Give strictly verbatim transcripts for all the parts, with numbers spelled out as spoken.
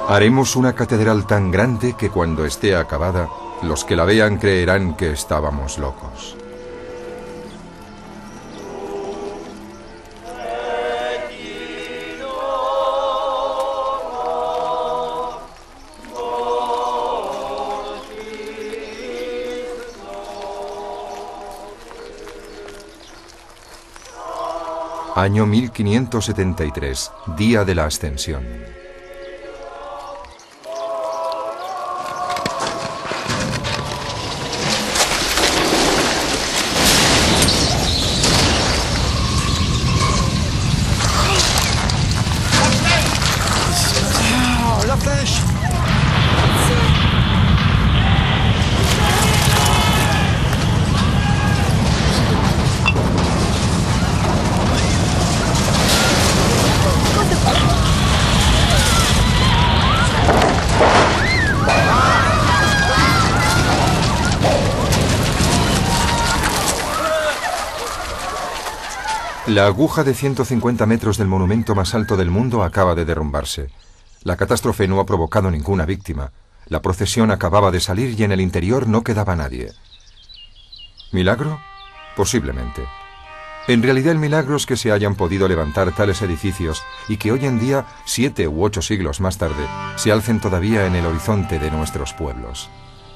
Haremos una catedral tan grande que cuando esté acabada, los que la vean creerán que estábamos locos. Año mil quinientos setenta y tres, día de la Ascensión. La aguja de ciento cincuenta metros del monumento más alto del mundo acaba de derrumbarse. La catástrofe no ha provocado ninguna víctima. La procesión acababa de salir y en el interior no quedaba nadie. ¿Milagro? Posiblemente. En realidad el milagro es que se hayan podido levantar tales edificios y que hoy en día, siete u ocho siglos más tarde, se alcen todavía en el horizonte de nuestros pueblos.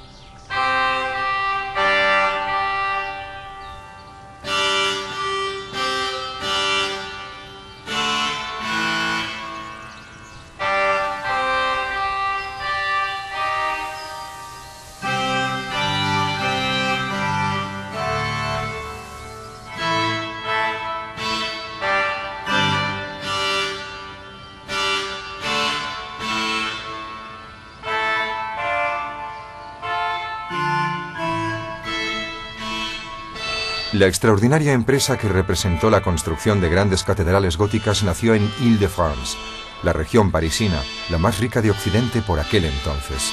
La extraordinaria empresa que representó la construcción de grandes catedrales góticas nació en Île-de-France, la región parisina, la más rica de Occidente por aquel entonces.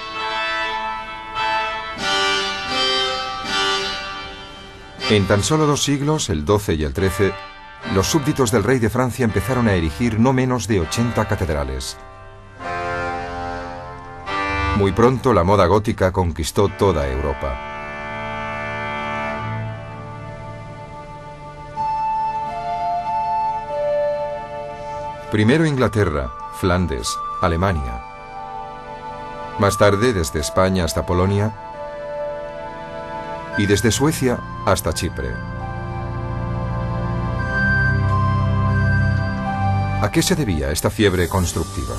En tan solo dos siglos, el doce y el trece, los súbditos del rey de Francia empezaron a erigir no menos de ochenta catedrales. Muy pronto la moda gótica conquistó toda Europa. Primero Inglaterra, Flandes, Alemania. Más tarde desde España hasta Polonia y desde Suecia hasta Chipre. ¿A qué se debía esta fiebre constructiva?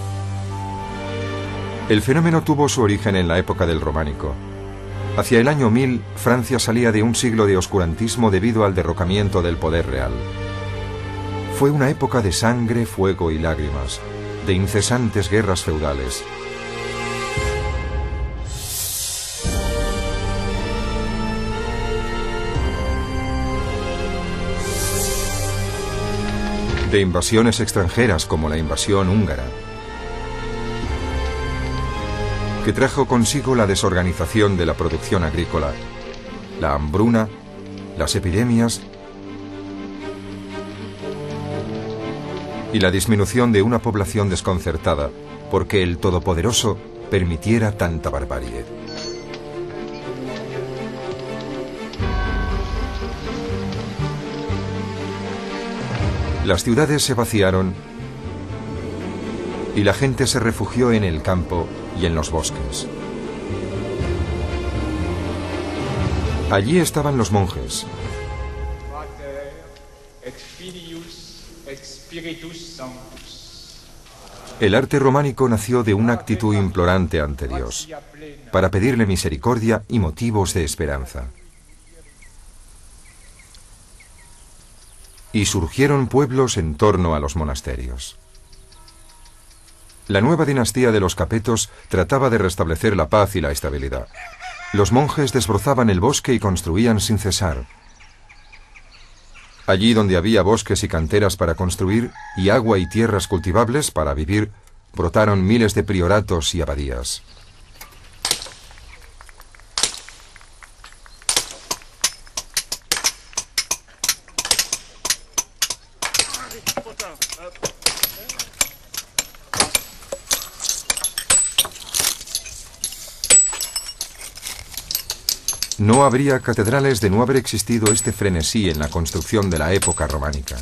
El fenómeno tuvo su origen en la época del Románico. Hacia el año mil, Francia salía de un siglo de oscurantismo debido al derrocamiento del poder real. Fue una época de sangre, fuego y lágrimas, de incesantes guerras feudales. De invasiones extranjeras como la invasión húngara, que trajo consigo la desorganización de la producción agrícola, la hambruna, las epidemias y la disminución de una población desconcertada porque el Todopoderoso permitiera tanta barbarie. Las ciudades se vaciaron y la gente se refugió en el campo y en los bosques. Allí estaban los monjes. El arte románico nació de una actitud implorante ante Dios, para pedirle misericordia y motivos de esperanza. Y surgieron pueblos en torno a los monasterios. La nueva dinastía de los Capetos trataba de restablecer la paz y la estabilidad. Los monjes desbrozaban el bosque y construían sin cesar. Allí donde había bosques y canteras para construir, y agua y tierras cultivables para vivir, brotaron miles de prioratos y abadías. No habría catedrales de no haber existido este frenesí en la construcción de la época románica.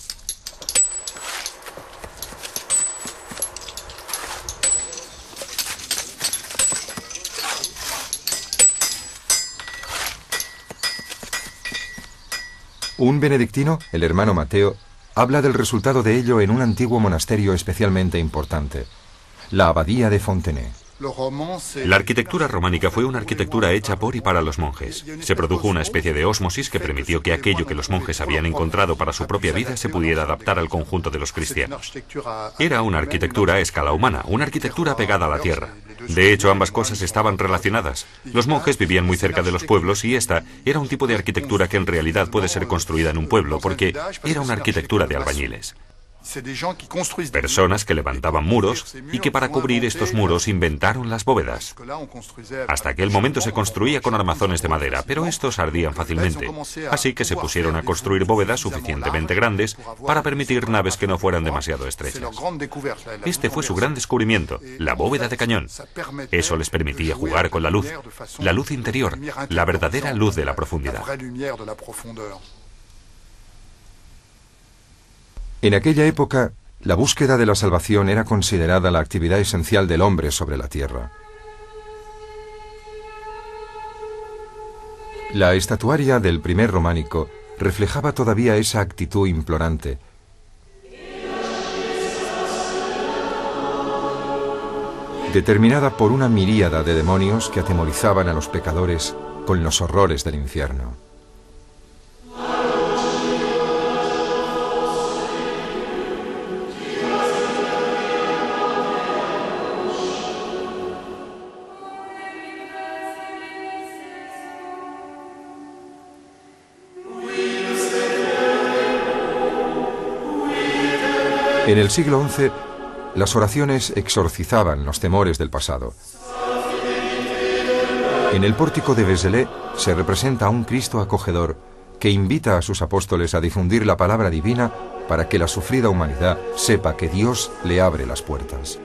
Un benedictino, el hermano Mateo, habla del resultado de ello en un antiguo monasterio especialmente importante, la abadía de Fontenay. La arquitectura románica fue una arquitectura hecha por y para los monjes. Se produjo una especie de ósmosis que permitió que aquello que los monjes habían encontrado para su propia vida se pudiera adaptar al conjunto de los cristianos. Era una arquitectura a escala humana, una arquitectura pegada a la tierra. De hecho, ambas cosas estaban relacionadas. Los monjes vivían muy cerca de los pueblos y esta era un tipo de arquitectura que en realidad puede ser construida en un pueblo, porque era una arquitectura de albañiles. Personas que levantaban muros y que para cubrir estos muros inventaron las bóvedas. Hasta aquel momento se construía con armazones de madera, pero estos ardían fácilmente, así que se pusieron a construir bóvedas suficientemente grandes para permitir naves que no fueran demasiado estrechas. Este fue su gran descubrimiento, la bóveda de cañón. Eso les permitía jugar con la luz, la luz interior, la verdadera luz de la profundidad. En aquella época, la búsqueda de la salvación era considerada la actividad esencial del hombre sobre la tierra. La estatuaria del primer románico reflejaba todavía esa actitud implorante. Determinada por una miríada de demonios que atemorizaban a los pecadores con los horrores del infierno. En el siglo once, las oraciones exorcizaban los temores del pasado. En el pórtico de Vézelay se representa a un Cristo acogedor que invita a sus apóstoles a difundir la palabra divina para que la sufrida humanidad sepa que Dios le abre las puertas.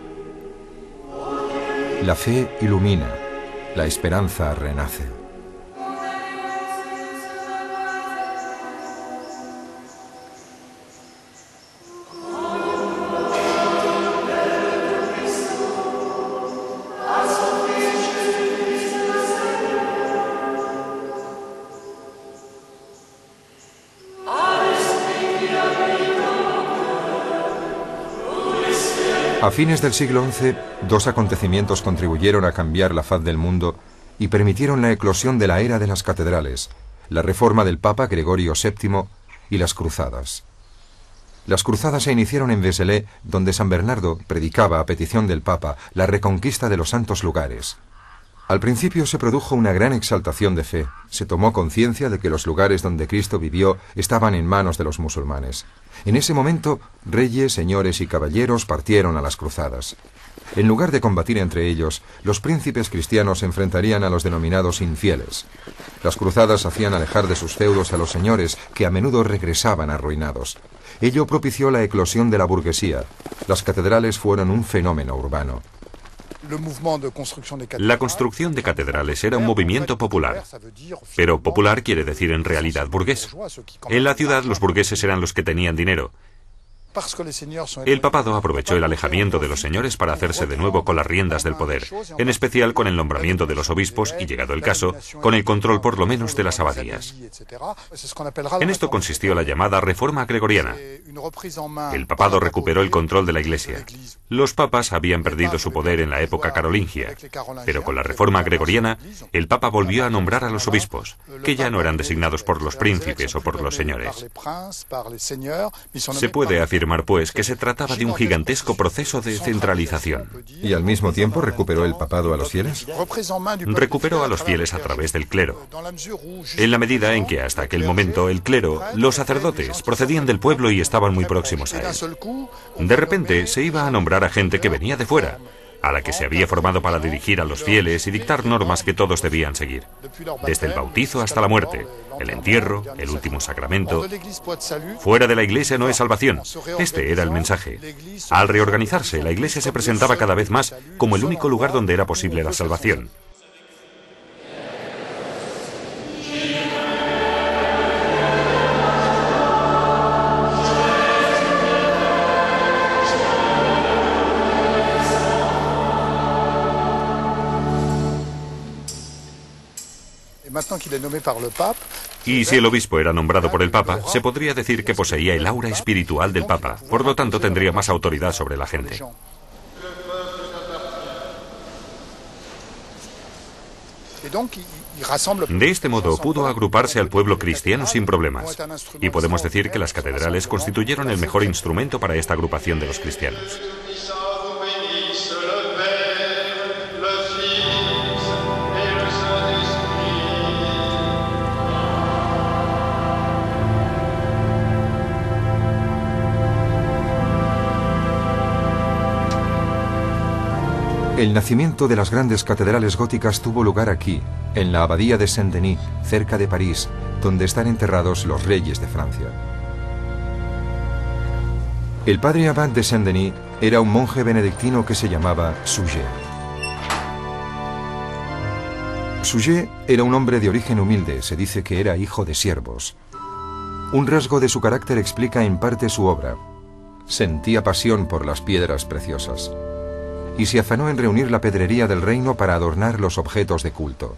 La fe ilumina, la esperanza renace. A fines del siglo once, dos acontecimientos contribuyeron a cambiar la faz del mundo y permitieron la eclosión de la era de las catedrales, la reforma del Papa Gregorio séptimo y las cruzadas. Las cruzadas se iniciaron en Vézelay, donde San Bernardo predicaba a petición del Papa la reconquista de los santos lugares. Al principio se produjo una gran exaltación de fe. Se tomó conciencia de que los lugares donde Cristo vivió estaban en manos de los musulmanes. En ese momento, reyes, señores y caballeros partieron a las cruzadas. En lugar de combatir entre ellos, los príncipes cristianos se enfrentarían a los denominados infieles. Las cruzadas hacían alejar de sus feudos a los señores, que a menudo regresaban arruinados. Ello propició la eclosión de la burguesía. Las catedrales fueron un fenómeno urbano. La construcción de catedrales era un movimiento popular, pero popular quiere decir en realidad burgués. En la ciudad los burgueses eran los que tenían dinero. El papado aprovechó el alejamiento de los señores para hacerse de nuevo con las riendas del poder, en especial con el nombramiento de los obispos y, llegado el caso, con el control por lo menos de las abadías. En esto consistió la llamada Reforma Gregoriana. El papado recuperó el control de la Iglesia. Los papas habían perdido su poder en la época carolingia, pero con la Reforma Gregoriana, el papa volvió a nombrar a los obispos, que ya no eran designados por los príncipes o por los señores. Se puede afirmar pues que se trataba de un gigantesco proceso de centralización. ¿Y al mismo tiempo recuperó el papado a los fieles? Recuperó a los fieles a través del clero. En la medida en que hasta aquel momento el clero, los sacerdotes, procedían del pueblo y estaban muy próximos a él. De repente se iba a nombrar a gente que venía de fuera, a la que se había formado para dirigir a los fieles y dictar normas que todos debían seguir. Desde el bautizo hasta la muerte, el entierro, el último sacramento. Fuera de la Iglesia no hay salvación. Este era el mensaje. Al reorganizarse, la Iglesia se presentaba cada vez más como el único lugar donde era posible la salvación. Y si el obispo era nombrado por el Papa, se podría decir que poseía el aura espiritual del Papa, por lo tanto tendría más autoridad sobre la gente. De este modo pudo agruparse al pueblo cristiano sin problemas, y podemos decir que las catedrales constituyeron el mejor instrumento para esta agrupación de los cristianos. El nacimiento de las grandes catedrales góticas tuvo lugar aquí, en la abadía de Saint-Denis, cerca de París, donde están enterrados los reyes de Francia. El padre abad de Saint-Denis era un monje benedictino que se llamaba Suger. Suger era un hombre de origen humilde, se dice que era hijo de siervos. Un rasgo de su carácter explica en parte su obra. Sentía pasión por las piedras preciosas y se afanó en reunir la pedrería del reino para adornar los objetos de culto.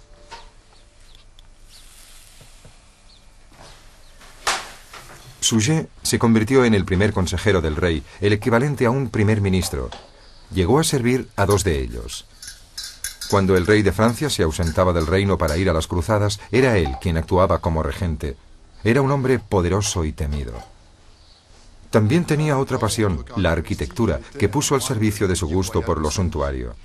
Suger se convirtió en el primer consejero del rey, el equivalente a un primer ministro. Llegó a servir a dos de ellos. Cuando el rey de Francia se ausentaba del reino para ir a las cruzadas, era él quien actuaba como regente. Era un hombre poderoso y temido. También tenía otra pasión, la arquitectura, que puso al servicio de su gusto por lo suntuario.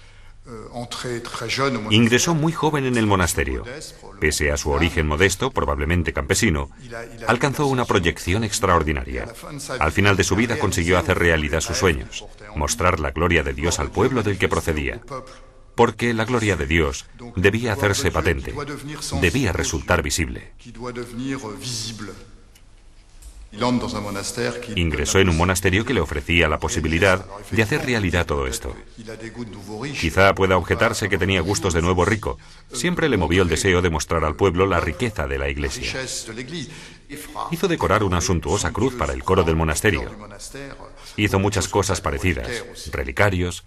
Ingresó muy joven en el monasterio. Pese a su origen modesto, probablemente campesino, alcanzó una proyección extraordinaria. Al final de su vida consiguió hacer realidad sus sueños, mostrar la gloria de Dios al pueblo del que procedía. Porque la gloria de Dios debía hacerse patente, debía resultar visible. Ingresó en un monasterio que le ofrecía la posibilidad de hacer realidad todo esto. Quizá pueda objetarse que tenía gustos de nuevo rico. Siempre le movió el deseo de mostrar al pueblo la riqueza de la iglesia. Hizo decorar una suntuosa cruz para el coro del monasterio. Hizo muchas cosas parecidas, relicarios.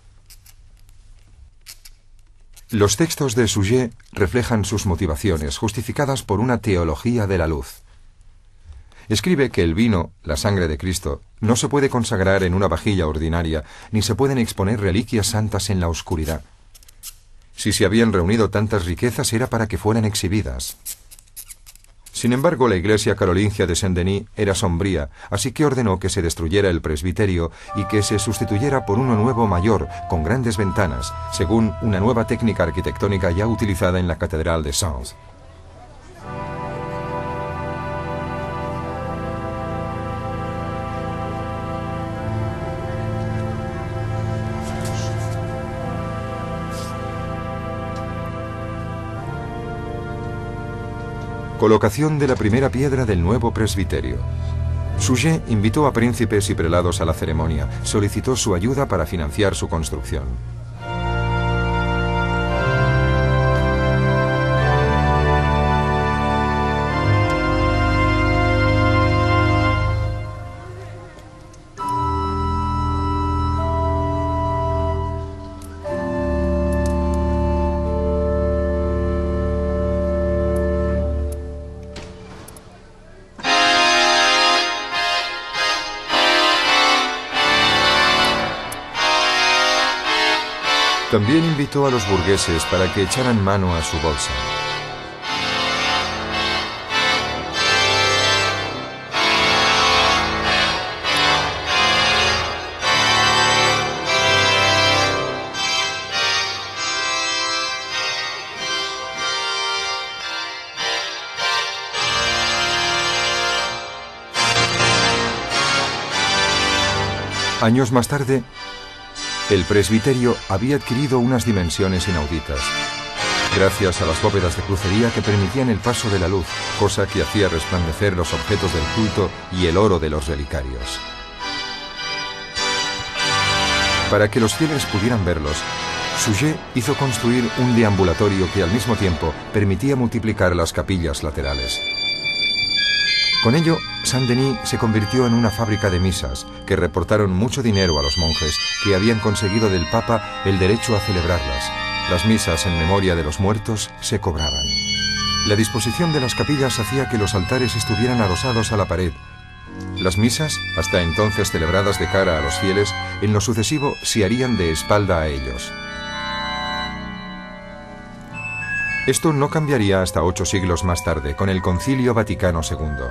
Los textos de Suger reflejan sus motivaciones, justificadas por una teología de la luz. Escribe que el vino, la sangre de Cristo, no se puede consagrar en una vajilla ordinaria, ni se pueden exponer reliquias santas en la oscuridad. Si se habían reunido tantas riquezas era para que fueran exhibidas. Sin embargo, la iglesia carolingia de Saint-Denis era sombría, así que ordenó que se destruyera el presbiterio y que se sustituyera por uno nuevo mayor, con grandes ventanas, según una nueva técnica arquitectónica ya utilizada en la catedral de Sens. Colocación de la primera piedra del nuevo presbiterio. Suger invitó a príncipes y prelados a la ceremonia, solicitó su ayuda para financiar su construcción. También invitó a los burgueses para que echaran mano a su bolsa. Años más tarde, el presbiterio había adquirido unas dimensiones inauditas, gracias a las bóvedas de crucería que permitían el paso de la luz, cosa que hacía resplandecer los objetos del culto y el oro de los relicarios. Para que los fieles pudieran verlos, Suger hizo construir un deambulatorio que al mismo tiempo permitía multiplicar las capillas laterales. Con ello, Saint-Denis se convirtió en una fábrica de misas que reportaron mucho dinero a los monjes que habían conseguido del Papa el derecho a celebrarlas. Las misas en memoria de los muertos se cobraban. La disposición de las capillas hacía que los altares estuvieran adosados a la pared. Las misas, hasta entonces celebradas de cara a los fieles, en lo sucesivo se harían de espalda a ellos. Esto no cambiaría hasta ocho siglos más tarde, con el Concilio Vaticano segundo.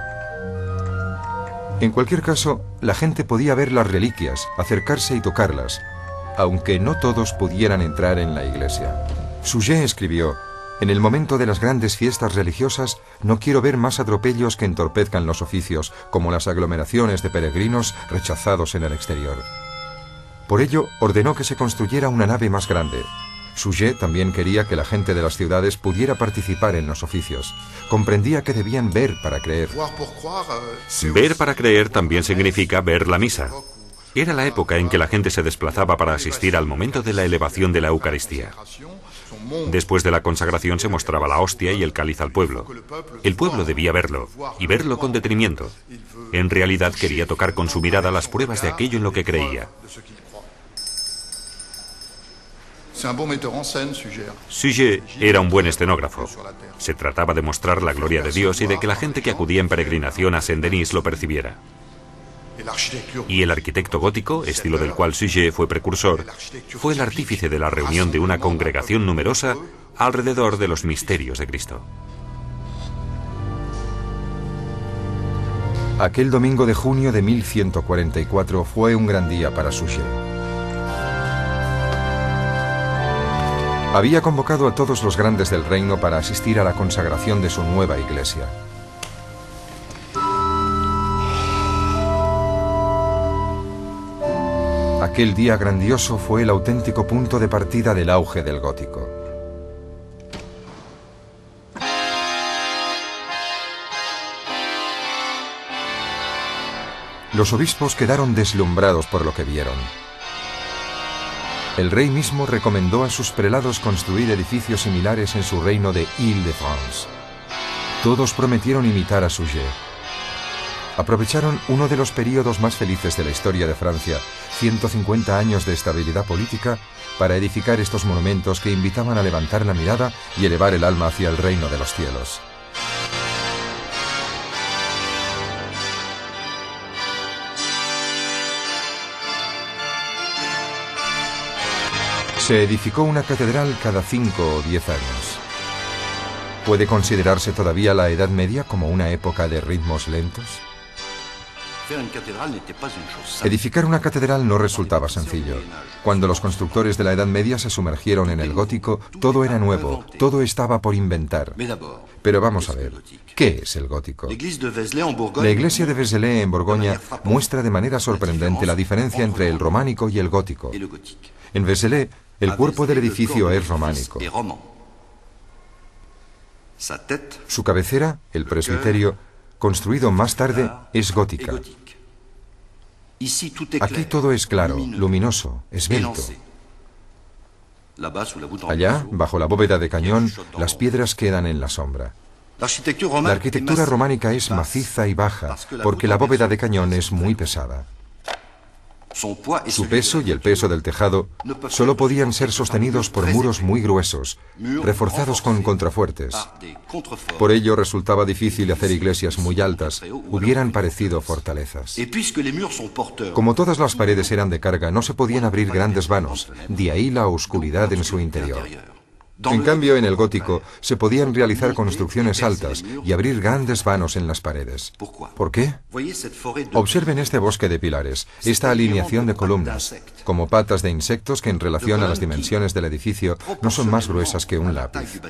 En cualquier caso, la gente podía ver las reliquias, acercarse y tocarlas, aunque no todos pudieran entrar en la iglesia. Suger escribió: en el momento de las grandes fiestas religiosas, no quiero ver más atropellos que entorpezcan los oficios, como las aglomeraciones de peregrinos rechazados en el exterior. Por ello, ordenó que se construyera una nave más grande. Suger también quería que la gente de las ciudades pudiera participar en los oficios. Comprendía que debían ver para creer. Ver para creer también significa ver la misa. Era la época en que la gente se desplazaba para asistir al momento de la elevación de la Eucaristía. Después de la consagración se mostraba la hostia y el cáliz al pueblo. El pueblo debía verlo, y verlo con detenimiento. En realidad quería tocar con su mirada las pruebas de aquello en lo que creía. Suger era un buen escenógrafo. Se trataba de mostrar la gloria de Dios y de que la gente que acudía en peregrinación a Saint-Denis lo percibiera. Y el arquitecto gótico, estilo del cual Suger fue precursor, fue el artífice de la reunión de una congregación numerosa alrededor de los misterios de Cristo. Aquel domingo de junio de mil ciento cuarenta y cuatro fue un gran día para Suger. Había convocado a todos los grandes del reino para asistir a la consagración de su nueva iglesia. Aquel día grandioso fue el auténtico punto de partida del auge del gótico. Los obispos quedaron deslumbrados por lo que vieron. El rey mismo recomendó a sus prelados construir edificios similares en su reino de Île-de-France. Todos prometieron imitar a Suger. Aprovecharon uno de los períodos más felices de la historia de Francia, ciento cincuenta años de estabilidad política, para edificar estos monumentos que invitaban a levantar la mirada y elevar el alma hacia el reino de los cielos. Se edificó una catedral cada cinco o diez años. ¿Puede considerarse todavía la Edad Media como una época de ritmos lentos? Edificar una catedral no resultaba sencillo. Cuando los constructores de la Edad Media se sumergieron en el gótico, todo era nuevo, todo estaba por inventar. Pero vamos a ver, ¿qué es el gótico? La iglesia de Vézelay en Borgoña muestra de manera sorprendente la diferencia entre el románico y el gótico. En Vézelay, el cuerpo del edificio es románico. Su cabecera, el presbiterio, construido más tarde, es gótica. Aquí todo es claro, luminoso, esbelto. Allá, bajo la bóveda de cañón, las piedras quedan en la sombra. La arquitectura románica es maciza y baja, porque la bóveda de cañón es muy pesada. Su peso y el peso del tejado solo podían ser sostenidos por muros muy gruesos, reforzados con contrafuertes. Por ello resultaba difícil hacer iglesias muy altas, hubieran parecido fortalezas. Como todas las paredes eran de carga, no se podían abrir grandes vanos, de ahí la oscuridad en su interior. En cambio, en el gótico se podían realizar construcciones altas y abrir grandes vanos en las paredes. ¿Por qué? Observen este bosque de pilares, esta alineación de columnas, como patas de insectos que en relación a las dimensiones del edificio no son más gruesas que un lápiz.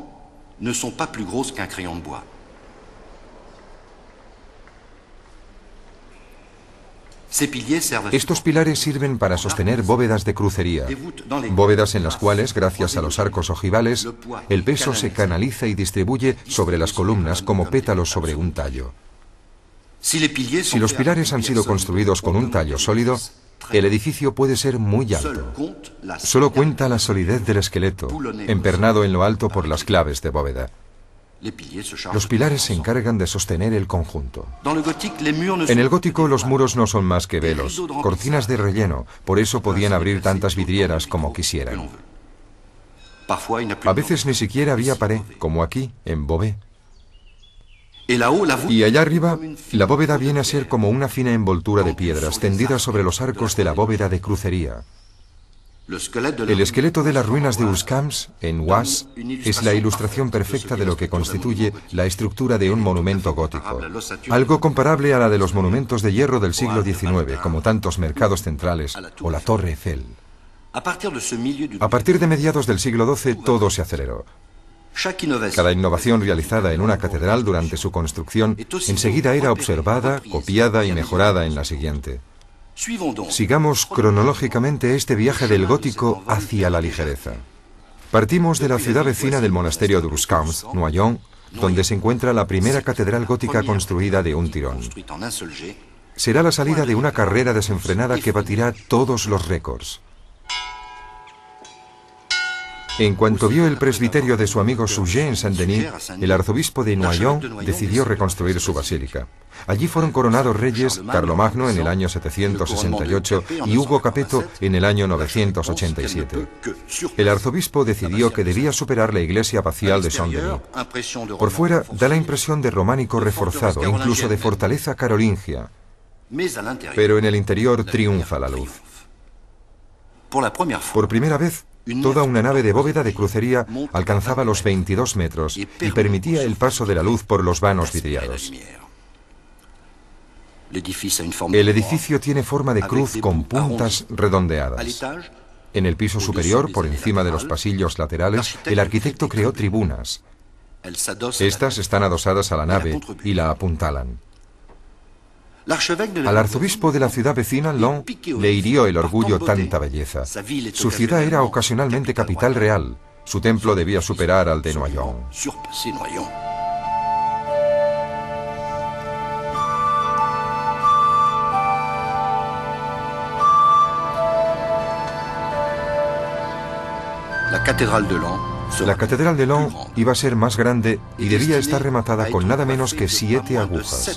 Estos pilares sirven para sostener bóvedas de crucería, bóvedas en las cuales, gracias a los arcos ojivales, el peso se canaliza y distribuye sobre las columnas como pétalos sobre un tallo. Si los pilares han sido construidos con un tallo sólido, el edificio puede ser muy alto. Solo cuenta la solidez del esqueleto, empernado en lo alto por las claves de bóveda. Los pilares se encargan de sostener el conjunto. En el gótico los muros no son más que velos, cortinas de relleno, por eso podían abrir tantas vidrieras como quisieran. A veces ni siquiera había pared, como aquí, en Beauvais. Y allá arriba, la bóveda viene a ser como una fina envoltura de piedras tendidas sobre los arcos de la bóveda de crucería. El esqueleto de las ruinas de Ouzcams, en Oise, es la ilustración perfecta de lo que constituye la estructura de un monumento gótico. Algo comparable a la de los monumentos de hierro del siglo diecinueve, como tantos mercados centrales o la Torre Eiffel. A partir de mediados del siglo doce, todo se aceleró. Cada innovación realizada en una catedral durante su construcción enseguida era observada, copiada y mejorada en la siguiente. Sigamos cronológicamente este viaje del gótico hacia la ligereza. Partimos de la ciudad vecina del monasterio de Ouzcams, Noyon, donde se encuentra la primera catedral gótica construida de un tirón. Será la salida de una carrera desenfrenada que batirá todos los récords. En cuanto vio el presbiterio de su amigo Suger en Saint-Denis, el arzobispo de Noyon decidió reconstruir su basílica. Allí fueron coronados reyes Carlomagno en el año setecientos sesenta y ocho y Hugo Capeto en el año novecientos ochenta y siete. El arzobispo decidió que debía superar la iglesia abacial de Saint-Denis. Por fuera da la impresión de románico reforzado, incluso de fortaleza carolingia, pero en el interior triunfa la luz. Por primera vez, toda una nave de bóveda de crucería alcanzaba los veintidós metros y permitía el paso de la luz por los vanos vidriados. El edificio tiene forma de cruz con puntas redondeadas. En el piso superior, por encima de los pasillos laterales, el arquitecto creó tribunas. Estas están adosadas a la nave y la apuntalan. Al arzobispo de la ciudad vecina, Laon, le hirió el orgullo tanta belleza. Su ciudad era ocasionalmente capital real. Su templo debía superar al de Noyon. La catedral de Laon iba a ser más grande y debía estar rematada con nada menos que siete agujas.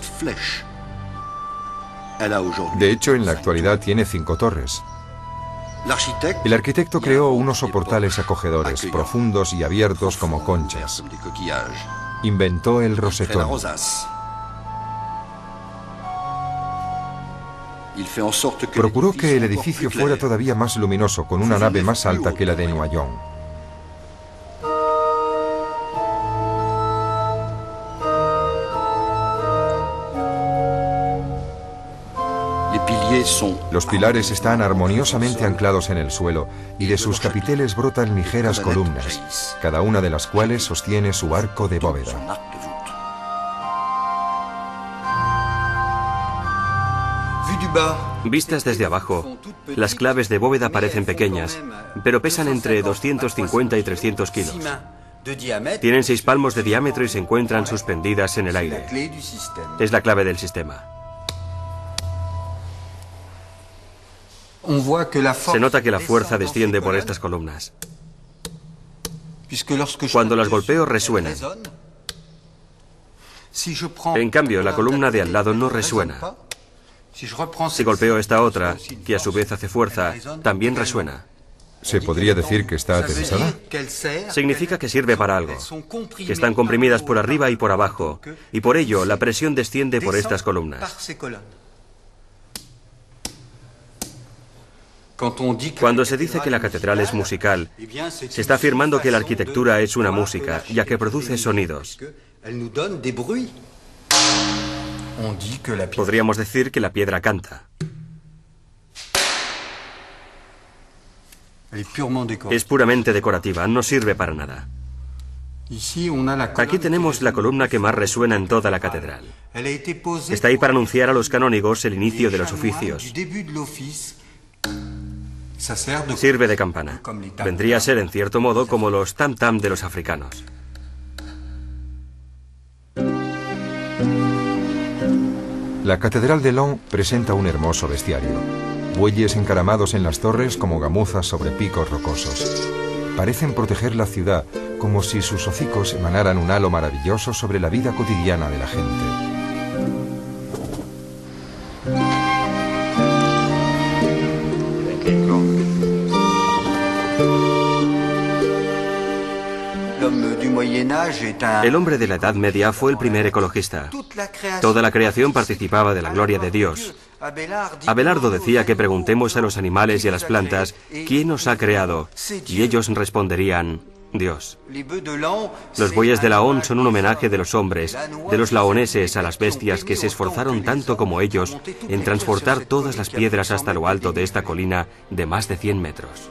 De hecho, en la actualidad tiene cinco torres. El arquitecto creó unos soportales acogedores, profundos y abiertos como conchas. Inventó el rosetón. Procuró que el edificio fuera todavía más luminoso, con una nave más alta que la de Noyon. Los pilares están armoniosamente anclados en el suelo y de sus capiteles brotan ligeras columnas, cada una de las cuales sostiene su arco de bóveda. Vistas desde abajo, las claves de bóveda parecen pequeñas, pero pesan entre doscientos cincuenta y trescientos kilos. Tienen seis palmos de diámetro y se encuentran suspendidas en el aire. Es la clave del sistema. Se nota que la fuerza desciende por estas columnas. Cuando las golpeo resuenan. En cambio, la columna de al lado no resuena. Si golpeo esta otra, que a su vez hace fuerza, también resuena. ¿Se podría decir que está tensada? Significa que sirve para algo, que están comprimidas por arriba y por abajo, y por ello la presión desciende por estas columnas. Cuando se dice que la catedral es musical, se está afirmando que la arquitectura es una música, ya que produce sonidos. Podríamos decir que la piedra canta. Es puramente decorativa, no sirve para nada. Aquí tenemos la columna que más resuena en toda la catedral. Está ahí para anunciar a los canónigos el inicio de los oficios. Sirve de campana. Vendría a ser, en cierto modo, como los tam-tam de los africanos. La catedral de Laon presenta un hermoso bestiario. Bueyes encaramados en las torres como gamuzas sobre picos rocosos. Parecen proteger la ciudad, como si sus hocicos emanaran un halo maravilloso sobre la vida cotidiana de la gente. El hombre de la Edad Media fue el primer ecologista. Toda la creación participaba de la gloria de Dios. Abelardo decía que preguntemos a los animales y a las plantas quién nos ha creado, y ellos responderían: Dios. Los bueyes de Laon son un homenaje de los hombres, de los laoneses a las bestias que se esforzaron tanto como ellos en transportar todas las piedras hasta lo alto de esta colina de más de cien metros.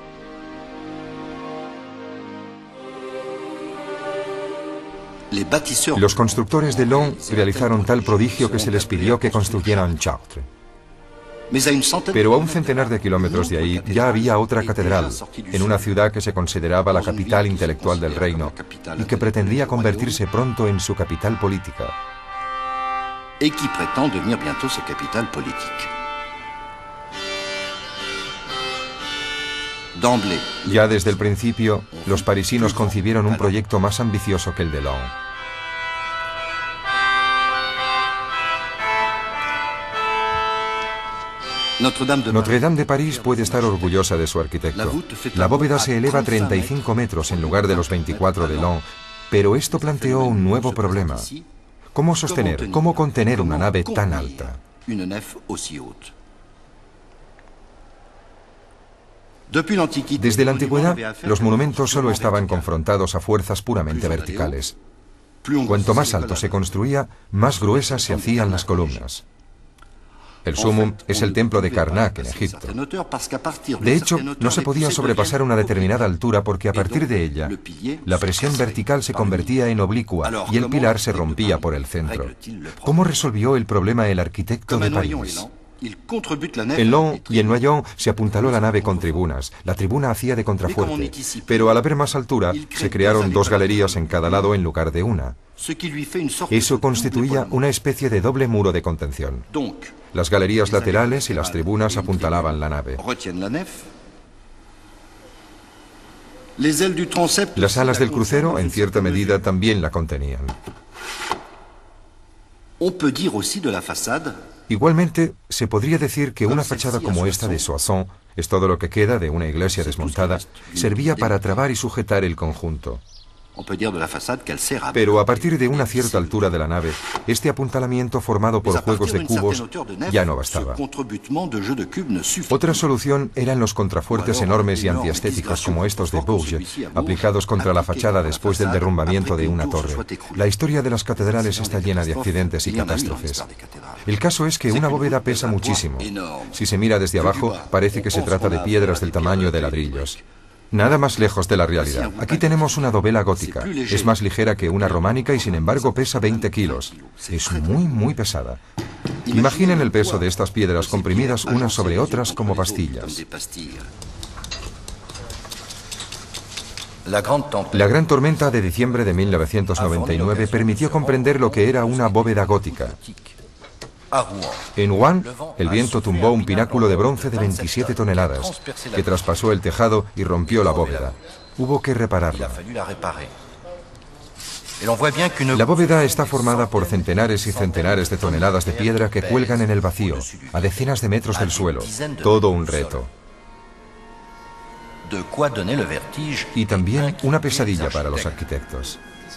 Los constructores de Laon realizaron tal prodigio que se les pidió que construyeran Chartres. Pero a un centenar de kilómetros de ahí ya había otra catedral, en una ciudad que se consideraba la capital intelectual del reino y que pretendía convertirse pronto en su capital política. Ya desde el principio, los parisinos concibieron un proyecto más ambicioso que el de Laon. Notre-Dame de París puede estar orgullosa de su arquitecto. La bóveda se eleva a treinta y cinco metros en lugar de los veinticuatro de Laon, pero esto planteó un nuevo problema. ¿Cómo sostener, cómo contener una nave tan alta? Desde la antigüedad, los monumentos solo estaban confrontados a fuerzas puramente verticales. Cuanto más alto se construía, más gruesas se hacían las columnas. El sumum es el templo de Karnak en Egipto. De hecho, no se podía sobrepasar una determinada altura porque a partir de ella, la presión vertical se convertía en oblicua y el pilar se rompía por el centro. ¿Cómo resolvió el problema el arquitecto de París? En Laon y en Noyon se apuntaló la nave con tribunas. La tribuna hacía de contrafuerte, pero al haber más altura, se crearon dos galerías en cada lado en lugar de una. Eso constituía una especie de doble muro de contención. Las galerías laterales y las tribunas apuntalaban la nave. Las alas del crucero, en cierta medida, también la contenían. Igualmente, se podría decir que una fachada como esta de Soissons, es todo lo que queda de una iglesia desmontada, servía para trabar y sujetar el conjunto. Pero a partir de una cierta altura de la nave, este apuntalamiento formado por juegos de cubos ya no bastaba. Otra solución eran los contrafuertes enormes y antiestéticos como estos de Bourges, aplicados contra la fachada después del derrumbamiento de una torre. La historia de las catedrales está llena de accidentes y catástrofes. El caso es que una bóveda pesa muchísimo. Si se mira desde abajo, parece que se trata de piedras del tamaño de ladrillos. Nada más lejos de la realidad. Aquí tenemos una dovela gótica. Es más ligera que una románica y sin embargo pesa veinte kilos. Es muy, muy pesada. Imaginen el peso de estas piedras comprimidas unas sobre otras como pastillas. La gran tormenta de diciembre de mil novecientos noventa y nueve permitió comprender lo que era una bóveda gótica. En Rouen, el viento tumbó un pináculo de bronce de veintisiete toneladas, que traspasó el tejado y rompió la bóveda. Hubo que repararla. La bóveda está formada por centenares y centenares de toneladas de piedra que cuelgan en el vacío, a decenas de metros del suelo. Todo un reto. Y también una pesadilla para los arquitectos.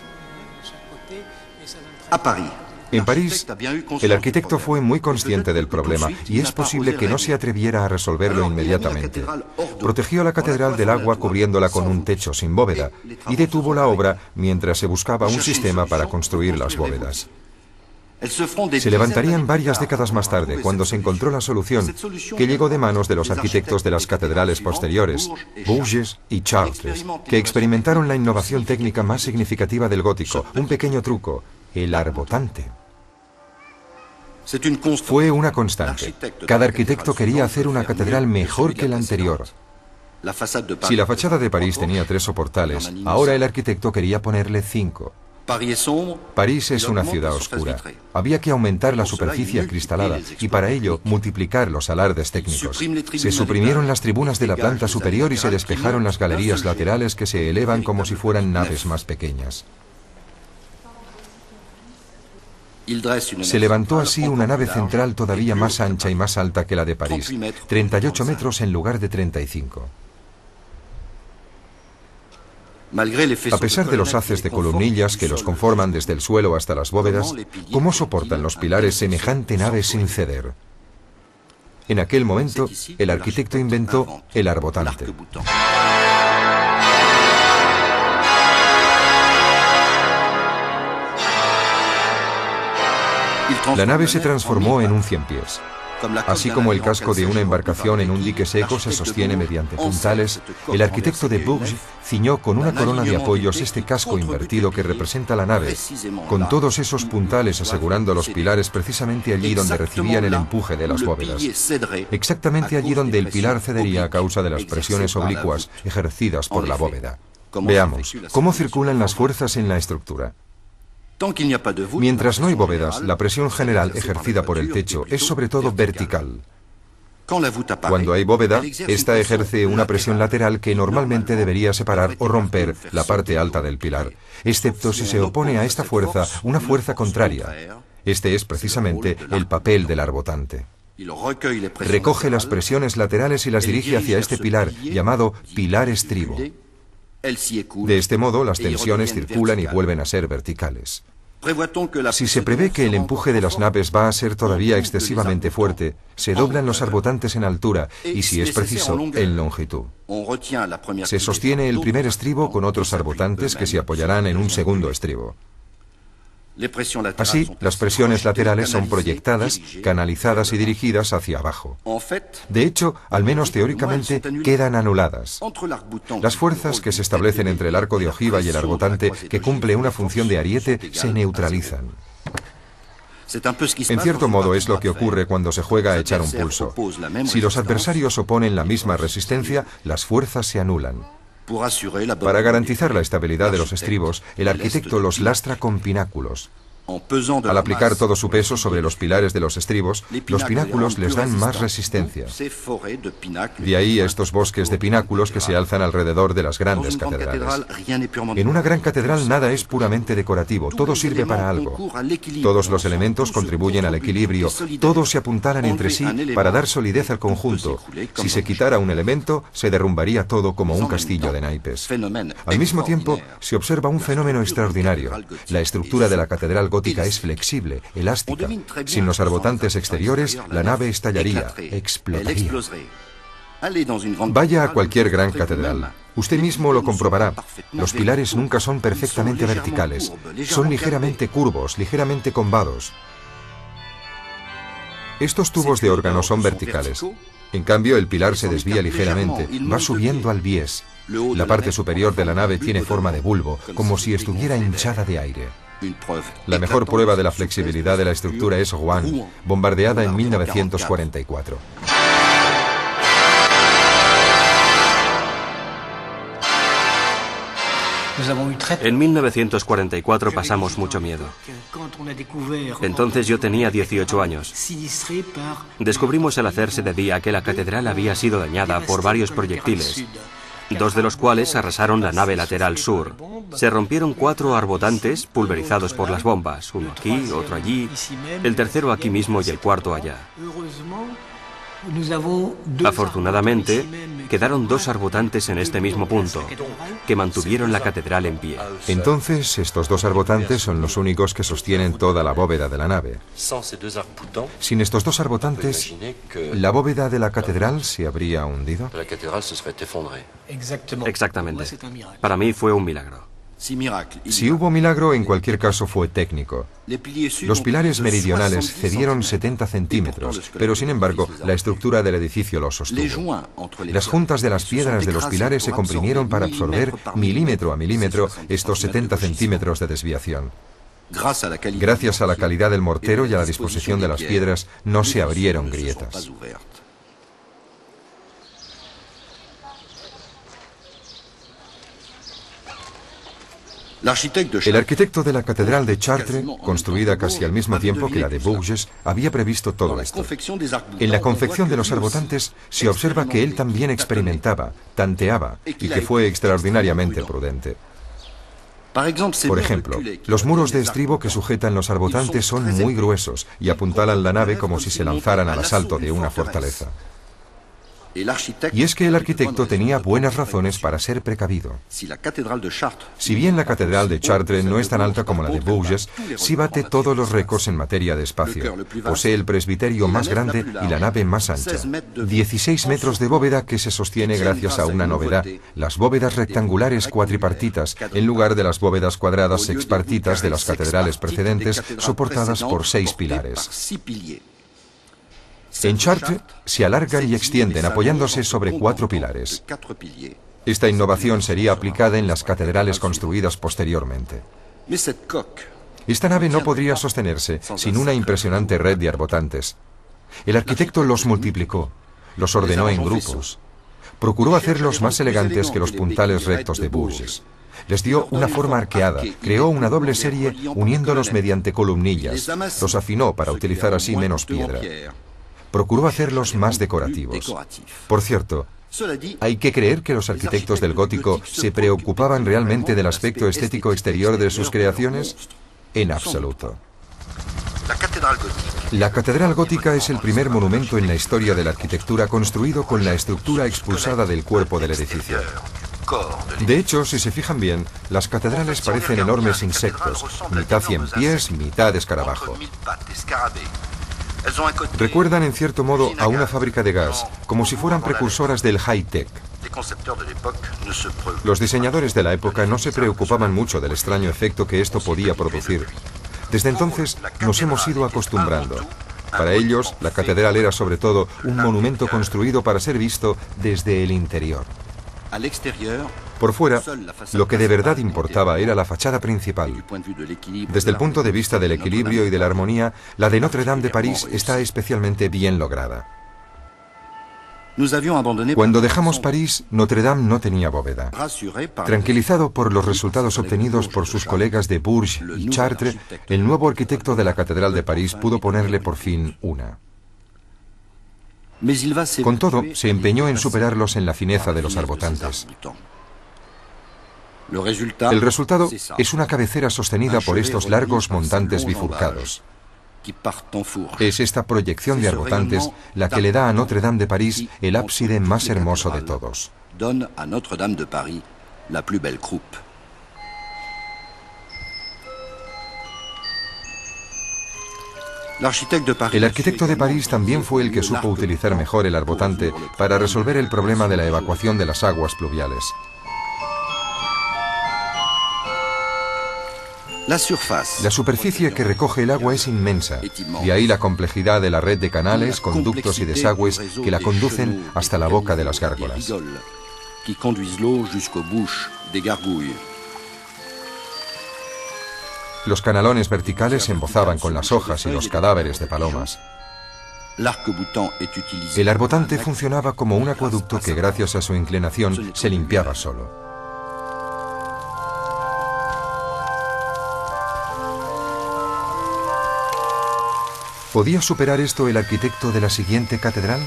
En París, el arquitecto fue muy consciente del problema y es posible que no se atreviera a resolverlo inmediatamente. Protegió la catedral del agua cubriéndola con un techo sin bóveda y detuvo la obra mientras se buscaba un sistema para construir las bóvedas. Se levantarían varias décadas más tarde cuando se encontró la solución, que llegó de manos de los arquitectos de las catedrales posteriores, Bourges y Chartres, que experimentaron la innovación técnica más significativa del gótico, un pequeño truco: el arbotante. Fue una constante. Cada arquitecto quería hacer una catedral mejor que la anterior. Si la fachada de París tenía tres soportales, ahora el arquitecto quería ponerle cinco. París es una ciudad oscura. Había que aumentar la superficie acristalada y para ello multiplicar los alardes técnicos. Se suprimieron las tribunas de la planta superior y se despejaron las galerías laterales que se elevan como si fueran naves más pequeñas. Se levantó así una nave central todavía más ancha y más alta que la de París, treinta y ocho metros en lugar de treinta y cinco. A pesar de los haces de columnillas que los conforman desde el suelo hasta las bóvedas, ¿cómo soportan los pilares semejante nave sin ceder? En aquel momento, el arquitecto inventó el arbotante. La nave se transformó en un ciempiés. Así como el casco de una embarcación en un dique seco se sostiene mediante puntales, el arquitecto de Bourges ciñó con una corona de apoyos este casco invertido que representa la nave, con todos esos puntales asegurando los pilares precisamente allí donde recibían el empuje de las bóvedas, exactamente allí donde el pilar cedería a causa de las presiones oblicuas ejercidas por la bóveda. Veamos, ¿cómo circulan las fuerzas en la estructura? Mientras no hay bóvedas, la presión general ejercida por el techo es sobre todo vertical. Cuando hay bóveda, esta ejerce una presión lateral que normalmente debería separar o romper la parte alta del pilar, excepto si se opone a esta fuerza una fuerza contraria. Este es precisamente el papel del arbotante. Recoge las presiones laterales y las dirige hacia este pilar, llamado pilar estribo. De este modo, las tensiones circulan y vuelven a ser verticales. Si se prevé que el empuje de las naves va a ser todavía excesivamente fuerte, se doblan los arbotantes en altura y, si es preciso, en longitud. Se sostiene el primer estribo con otros arbotantes que se apoyarán en un segundo estribo. Así, las presiones laterales son proyectadas, canalizadas y dirigidas hacia abajo. De hecho, al menos teóricamente, quedan anuladas. Las fuerzas que se establecen entre el arco de ojiva y el arbotante, que cumple una función de ariete, se neutralizan. En cierto modo es lo que ocurre cuando se juega a echar un pulso. Si los adversarios oponen la misma resistencia, las fuerzas se anulan. Para garantizar la estabilidad de los estribos, el arquitecto los lastra con pináculos. Al aplicar todo su peso sobre los pilares de los estribos, los pináculos les dan más resistencia. De ahí estos bosques de pináculos que se alzan alrededor de las grandes catedrales. En una gran catedral nada es puramente decorativo, todo sirve para algo. Todos los elementos contribuyen al equilibrio, todos se apuntalan entre sí para dar solidez al conjunto. Si se quitara un elemento, se derrumbaría todo como un castillo de naipes. Al mismo tiempo, se observa un fenómeno extraordinario. La estructura de la catedral gótica es flexible, elástica. Sin los arbotantes exteriores, la nave estallaría, explotaría. Vaya a cualquier gran catedral. Usted mismo lo comprobará. Los pilares nunca son perfectamente verticales. Son ligeramente curvos, ligeramente combados. Estos tubos de órgano son verticales. En cambio, el pilar se desvía ligeramente, va subiendo al bies. La parte superior de la nave tiene forma de bulbo, como si estuviera hinchada de aire. La mejor prueba de la flexibilidad de la estructura es Rouen, bombardeada en mil novecientos cuarenta y cuatro. En mil novecientos cuarenta y cuatro pasamos mucho miedo. Entonces yo tenía dieciocho años. Descubrimos al hacerse de día que la catedral había sido dañada por varios proyectiles, dos de los cuales arrasaron la nave lateral sur. Se rompieron cuatro arbotantes pulverizados por las bombas, uno aquí, otro allí, el tercero aquí mismo y el cuarto allá. Afortunadamente, quedaron dos arbotantes en este mismo punto, que mantuvieron la catedral en pie. Entonces, estos dos arbotantes son los únicos que sostienen toda la bóveda de la nave. Sin estos dos arbotantes, ¿la bóveda de la catedral se habría hundido? Exactamente. Para mí fue un milagro. Si hubo milagro, en cualquier caso fue técnico. Los pilares meridionales cedieron setenta centímetros, pero sin embargo, la estructura del edificio los sostuvo. Las juntas de las piedras de los pilares se comprimieron para absorber milímetro a milímetro estos setenta centímetros de desviación. Gracias a la calidad del mortero y a la disposición de las piedras, no se abrieron grietas. El arquitecto de la Catedral de Chartres, construida casi al mismo tiempo que la de Bourges, había previsto todo esto. En la confección de los arbotantes se observa que él también experimentaba, tanteaba, y que fue extraordinariamente prudente. Por ejemplo, los muros de estribo que sujetan los arbotantes son muy gruesos y apuntalan la nave como si se lanzaran al asalto de una fortaleza. Y es que el arquitecto tenía buenas razones para ser precavido. Si bien la catedral de Chartres no es tan alta como la de Bourges, sí bate todos los récords en materia de espacio. Posee el presbiterio más grande y la nave más ancha. dieciséis metros de bóveda que se sostiene gracias a una novedad: las bóvedas rectangulares cuatripartitas, en lugar de las bóvedas cuadradas sexpartitas de las catedrales precedentes, soportadas por seis pilares. En Chartres se alargan y extienden apoyándose sobre cuatro pilares. Esta innovación sería aplicada en las catedrales construidas posteriormente. Esta nave no podría sostenerse sin una impresionante red de arbotantes. El arquitecto los multiplicó, los ordenó en grupos. Procuró hacerlos más elegantes que los puntales rectos de Bourges. Les dio una forma arqueada, creó una doble serie uniéndolos mediante columnillas, los afinó para utilizar así menos piedra. Procuró hacerlos más decorativos. Por cierto, ¿hay que creer que los arquitectos del gótico se preocupaban realmente del aspecto estético exterior de sus creaciones? En absoluto. La catedral gótica es el primer monumento en la historia de la arquitectura construido con la estructura expulsada del cuerpo del edificio. De hecho, si se fijan bien, las catedrales parecen enormes insectos, mitad cien pies, mitad escarabajo. Recuerdan en cierto modo a una fábrica de gas, como si fueran precursoras del high-tech. Los diseñadores de la época no se preocupaban mucho del extraño efecto que esto podía producir. Desde entonces nos hemos ido acostumbrando. Para ellos, la catedral era sobre todo un monumento construido para ser visto desde el interior. Por fuera, lo que de verdad importaba era la fachada principal. Desde el punto de vista del equilibrio y de la armonía, la de Notre Dame de París está especialmente bien lograda. Cuando dejamos París, Notre Dame no tenía bóveda. Tranquilizado por los resultados obtenidos por sus colegas de Bourges y Chartres, el nuevo arquitecto de la Catedral de París pudo ponerle por fin una. Con todo, se empeñó en superarlos en la fineza de los arbotantes. El resultado es una cabecera sostenida por estos largos montantes bifurcados. Es esta proyección de arbotantes la que le da a Notre Dame de París el ábside más hermoso de todos. El arquitecto de París también fue el que supo utilizar mejor el arbotante para resolver el problema de la evacuación de las aguas pluviales. La superficie que recoge el agua es inmensa, de ahí la complejidad de la red de canales, conductos y desagües que la conducen hasta la boca de las gárgolas. Los canalones verticales se embozaban con las hojas y los cadáveres de palomas. El arbotante funcionaba como un acueducto que, gracias a su inclinación, se limpiaba solo. ¿Podía superar esto el arquitecto de la siguiente catedral?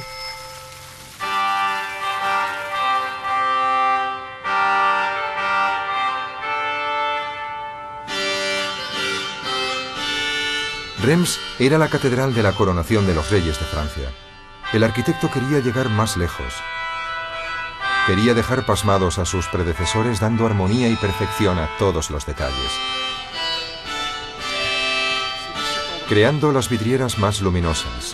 Reims era la catedral de la coronación de los reyes de Francia. El arquitecto quería llegar más lejos. Quería dejar pasmados a sus predecesores dando armonía y perfección a todos los detalles. Creando las vidrieras más luminosas.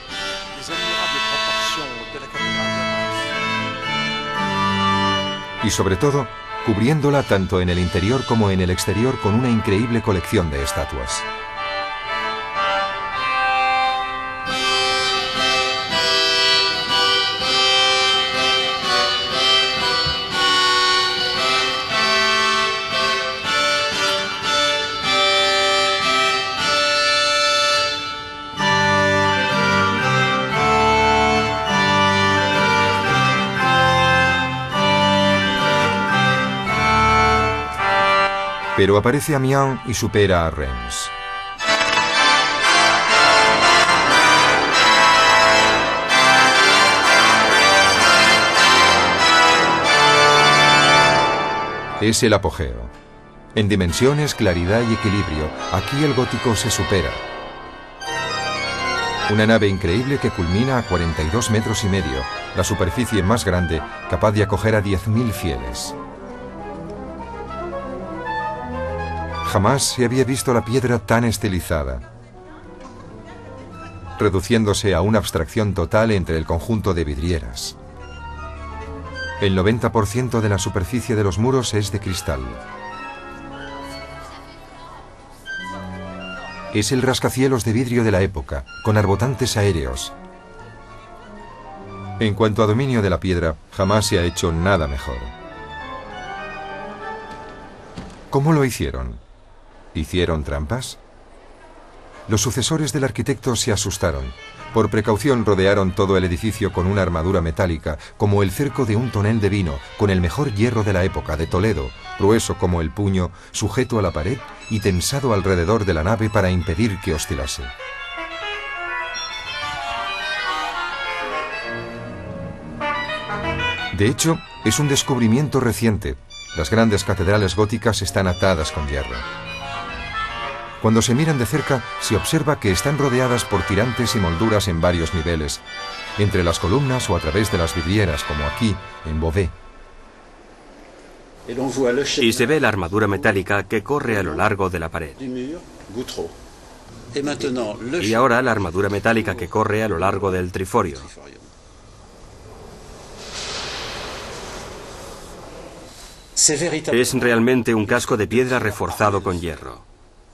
Y sobre todo, cubriéndola tanto en el interior como en el exterior con una increíble colección de estatuas. Pero aparece Amiens y supera a Reims. Es el apogeo. En dimensiones, claridad y equilibrio, aquí el gótico se supera. Una nave increíble que culmina a cuarenta y dos metros y medio, la superficie más grande, capaz de acoger a diez mil fieles. Jamás se había visto la piedra tan estilizada, reduciéndose a una abstracción total entre el conjunto de vidrieras. El noventa por ciento de la superficie de los muros es de cristal. Es el rascacielos de vidrio de la época, con arbotantes aéreos. En cuanto a dominio de la piedra, jamás se ha hecho nada mejor. ¿Cómo lo hicieron? ¿Hicieron trampas? Los sucesores del arquitecto se asustaron. Por precaución rodearon todo el edificio con una armadura metálica, como el cerco de un tonel de vino, con el mejor hierro de la época, de Toledo, grueso como el puño, sujeto a la pared y tensado alrededor de la nave para impedir que oscilase. De hecho, es un descubrimiento reciente. Las grandes catedrales góticas están atadas con hierro. Cuando se miran de cerca, se observa que están rodeadas por tirantes y molduras en varios niveles, entre las columnas o a través de las vidrieras, como aquí, en Beauvais. Y se ve la armadura metálica que corre a lo largo de la pared. Y ahora la armadura metálica que corre a lo largo del triforio. Es realmente un casco de piedra reforzado con hierro.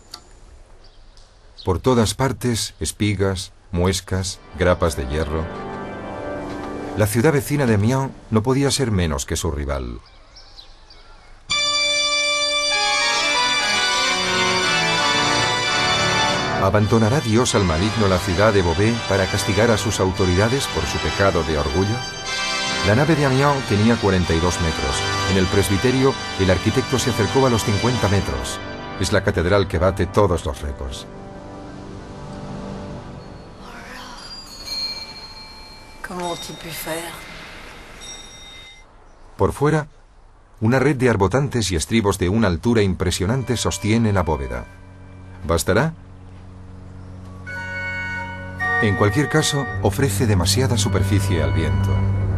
Por todas partes, espigas, muescas, grapas de hierro. La ciudad vecina de Amiens no podía ser menos que su rival. ¿Abandonará Dios al maligno la ciudad de Beauvais para castigar a sus autoridades por su pecado de orgullo? La nave de Amiens tenía cuarenta y dos metros. En el presbiterio, el arquitecto se acercó a los cincuenta metros. Es la catedral que bate todos los récords. Por fuera, una red de arbotantes y estribos de una altura impresionante sostiene la bóveda. ¿Bastará? En cualquier caso, ofrece demasiada superficie al viento.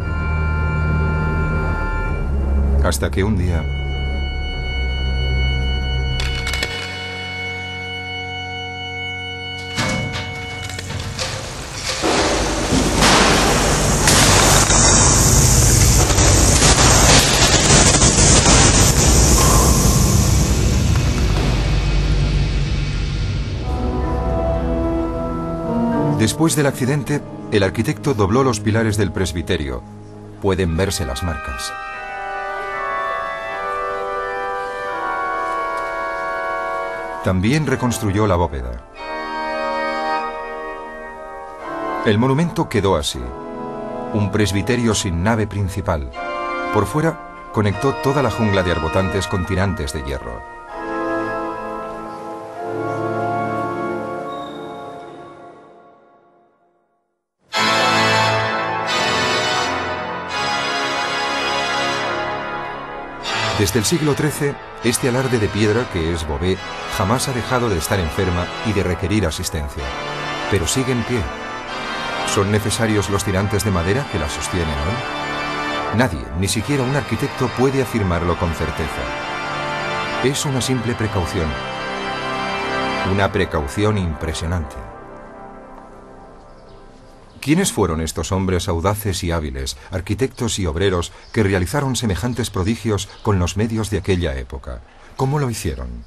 Hasta que un día... Después del accidente, el arquitecto dobló los pilares del presbiterio. Pueden verse las marcas. También reconstruyó la bóveda. El monumento quedó así. Un presbiterio sin nave principal. Por fuera, conectó toda la jungla de arbotantes con tirantes de hierro. Desde el siglo trece, este alarde de piedra, que es Beauvais, jamás ha dejado de estar enferma y de requerir asistencia. Pero sigue en pie. ¿Son necesarios los tirantes de madera que la sostienen hoy? Nadie, ni siquiera un arquitecto, puede afirmarlo con certeza. Es una simple precaución. Una precaución impresionante. ¿Quiénes fueron estos hombres audaces y hábiles, arquitectos y obreros, que realizaron semejantes prodigios con los medios de aquella época? ¿Cómo lo hicieron?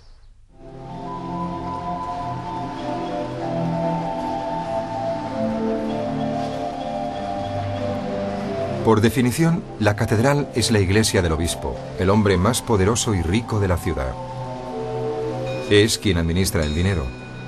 Por definición, la catedral es la iglesia del obispo, el hombre más poderoso y rico de la ciudad. Es quien administra el dinero.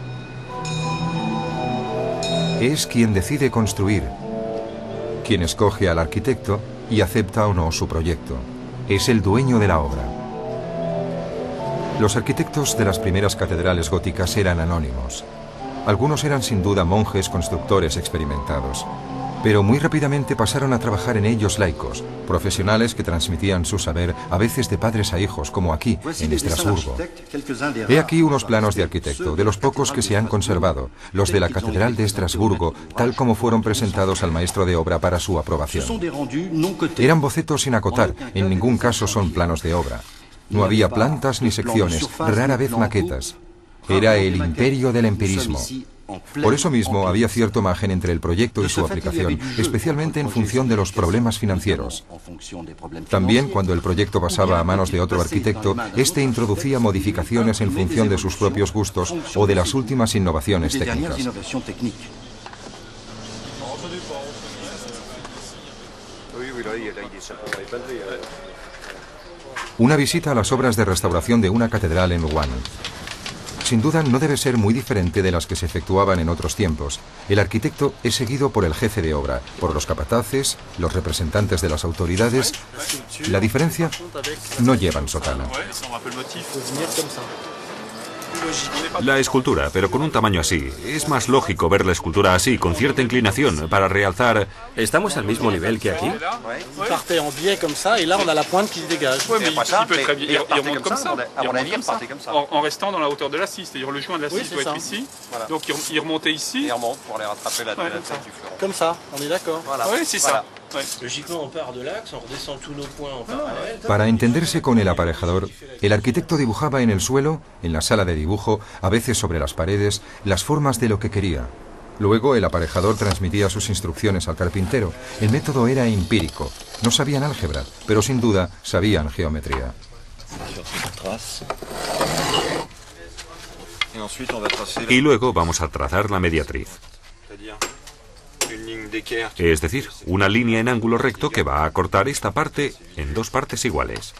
Es quien decide construir, quien escoge al arquitecto y acepta o no su proyecto. Es el dueño de la obra. Los arquitectos de las primeras catedrales góticas eran anónimos. Algunos eran sin duda monjes constructores experimentados, pero muy rápidamente pasaron a trabajar en ellos laicos, profesionales que transmitían su saber a veces de padres a hijos, como aquí, en Estrasburgo. He aquí unos planos de arquitecto, de los pocos que se han conservado, los de la Catedral de Estrasburgo, tal como fueron presentados al maestro de obra para su aprobación. Eran bocetos sin acotar, en ningún caso son planos de obra. No había plantas ni secciones, rara vez maquetas. Era el imperio del empirismo. Por eso mismo había cierto margen entre el proyecto y su aplicación, especialmente en función de los problemas financieros. También, cuando el proyecto pasaba a manos de otro arquitecto, éste introducía modificaciones en función de sus propios gustos o de las últimas innovaciones técnicas. Una visita a las obras de restauración de una catedral en Rouen. Sin duda no debe ser muy diferente de las que se efectuaban en otros tiempos. El arquitecto es seguido por el jefe de obra, por los capataces, los representantes de las autoridades. La diferencia, no llevan sotana. La escultura, pero con un tamaño así. Es más lógico ver la escultura así, con cierta inclinación, para realzar... ¿Estamos al mismo nivel que aquí? Partait en biais comme ça, et là on a la pointe qui se dégage. Oui, mais il, il peut très bien, il, il remonte comme ça, il remonte comme ça, en, en restant dans la hauteur de la scie, c'est-à-dire le joint de la scie Oui, doit ça. être ici, Voilà. donc il, il remontait ici. Et remonte pour aller rattraper la, Ouais, la comme ça. tête du fleuron. Comme ça, on est d'accord. Voilà. Oui, c'est Voilà. ça. Ouais. Logiquement, on part de l'axe, on redescend tous nos points en parallèle. Para entenderse con el aparejador, el arquitecto dibujaba en el suelo, en la sala de dibujo, a veces sobre las paredes, las formas de lo que quería. Luego el aparejador transmitía sus instrucciones al carpintero. El método era empírico. No sabían álgebra, pero sin duda sabían geometría. Y luego vamos a trazar la mediatriz. Es decir, una línea en ángulo recto que va a cortar esta parte en dos partes iguales.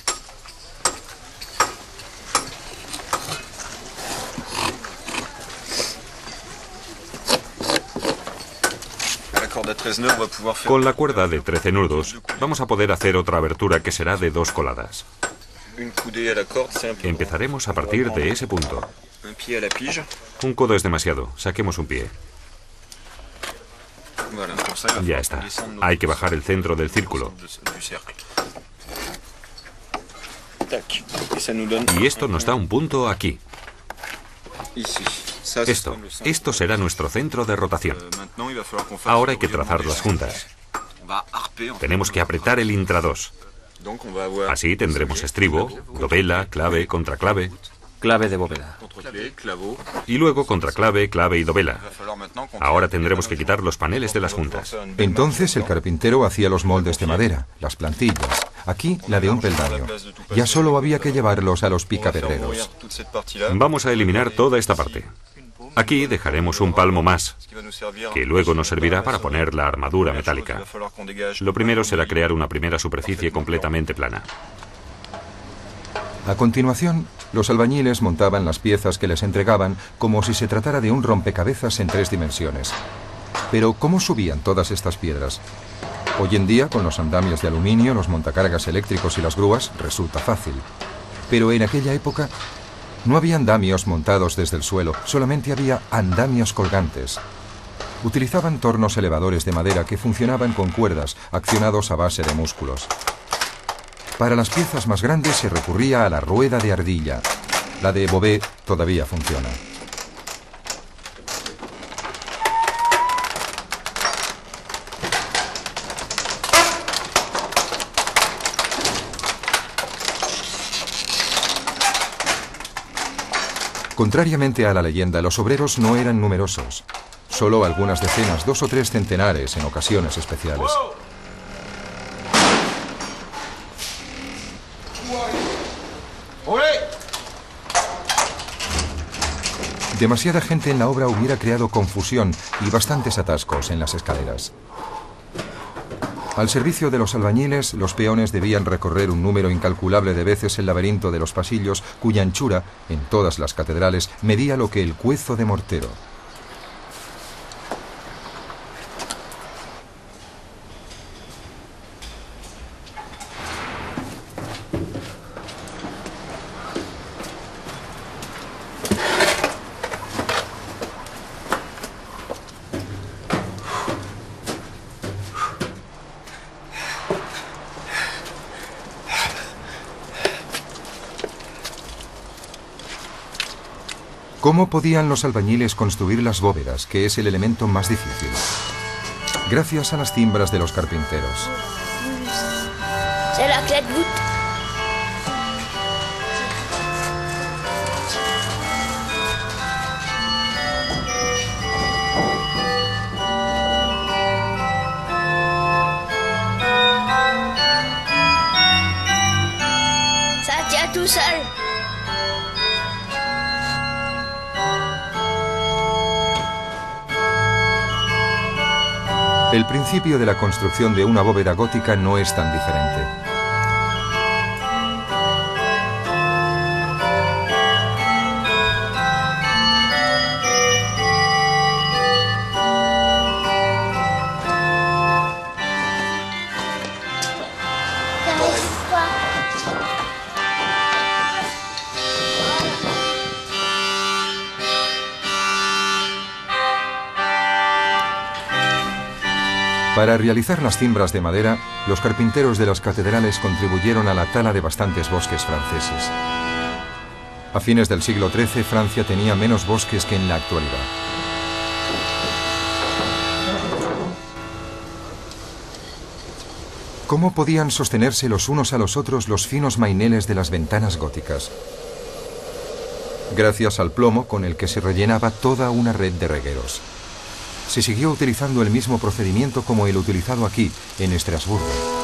Con la cuerda de trece nudos vamos a poder hacer otra abertura que será de dos coladas. Empezaremos a partir de ese punto. Un codo es demasiado, saquemos un pie. Ya está. Hay que bajar el centro del círculo. Y esto nos da un punto aquí. Esto, esto será nuestro centro de rotación. Ahora hay que trazar las juntas. Tenemos que apretar el intrados. Así tendremos estribo, dovela, clave, contraclave. Clave de bóveda. Y luego contraclave, clave y dovela. Ahora tendremos que quitar los paneles de las juntas. Entonces el carpintero hacía los moldes de madera, las plantillas. Aquí la de un peldaño. Ya solo había que llevarlos a los picapedreros. Vamos a eliminar toda esta parte. Aquí dejaremos un palmo más, que luego nos servirá para poner la armadura metálica. Lo primero será crear una primera superficie completamente plana. A continuación, los albañiles montaban las piezas que les entregaban como si se tratara de un rompecabezas en tres dimensiones. Pero, ¿cómo subían todas estas piedras? Hoy en día, con los andamios de aluminio, los montacargas eléctricos y las grúas, resulta fácil. Pero en aquella época no había andamios montados desde el suelo, solamente había andamios colgantes. Utilizaban tornos elevadores de madera que funcionaban con cuerdas, accionados a base de músculos. Para las piezas más grandes se recurría a la rueda de ardilla. La de Bové todavía funciona. Contrariamente a la leyenda, los obreros no eran numerosos. Solo algunas decenas, dos o tres centenares en ocasiones especiales. Demasiada gente en la obra hubiera creado confusión y bastantes atascos en las escaleras. Al servicio de los albañiles, los peones debían recorrer un número incalculable de veces el laberinto de los pasillos, cuya anchura, en todas las catedrales, medía lo que el cuezo de mortero. ¿Cómo podían los albañiles construir las bóvedas, que es el elemento más difícil? Gracias a las cimbras de los carpinteros. C'est la clé de voûte. Ça tient tout seul. El principio de la construcción de una bóveda gótica no es tan diferente. Para realizar las cimbras de madera, los carpinteros de las catedrales contribuyeron a la tala de bastantes bosques franceses. A fines del siglo trece, Francia tenía menos bosques que en la actualidad. ¿Cómo podían sostenerse los unos a los otros los finos maineles de las ventanas góticas? Gracias al plomo con el que se rellenaba toda una red de regueros. Se siguió utilizando el mismo procedimiento como el utilizado aquí, en Estrasburgo.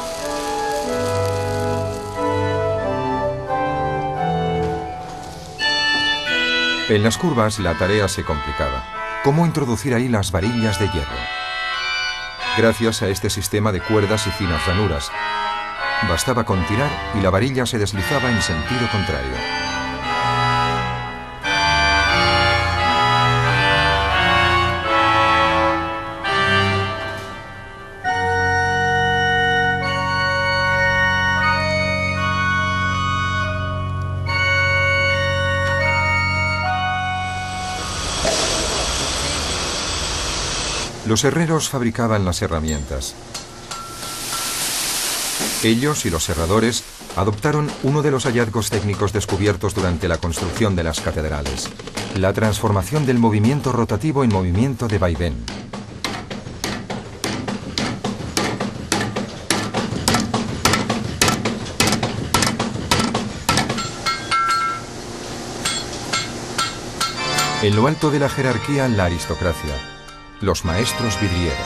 En las curvas la tarea se complicaba. ¿Cómo introducir ahí las varillas de hierro? Gracias a este sistema de cuerdas y finas ranuras, bastaba con tirar y la varilla se deslizaba en sentido contrario. Los herreros fabricaban las herramientas. Ellos y los serradores adoptaron uno de los hallazgos técnicos descubiertos durante la construcción de las catedrales: la transformación del movimiento rotativo en movimiento de vaivén. En lo alto de la jerarquía, la aristocracia. Los maestros vidrieros.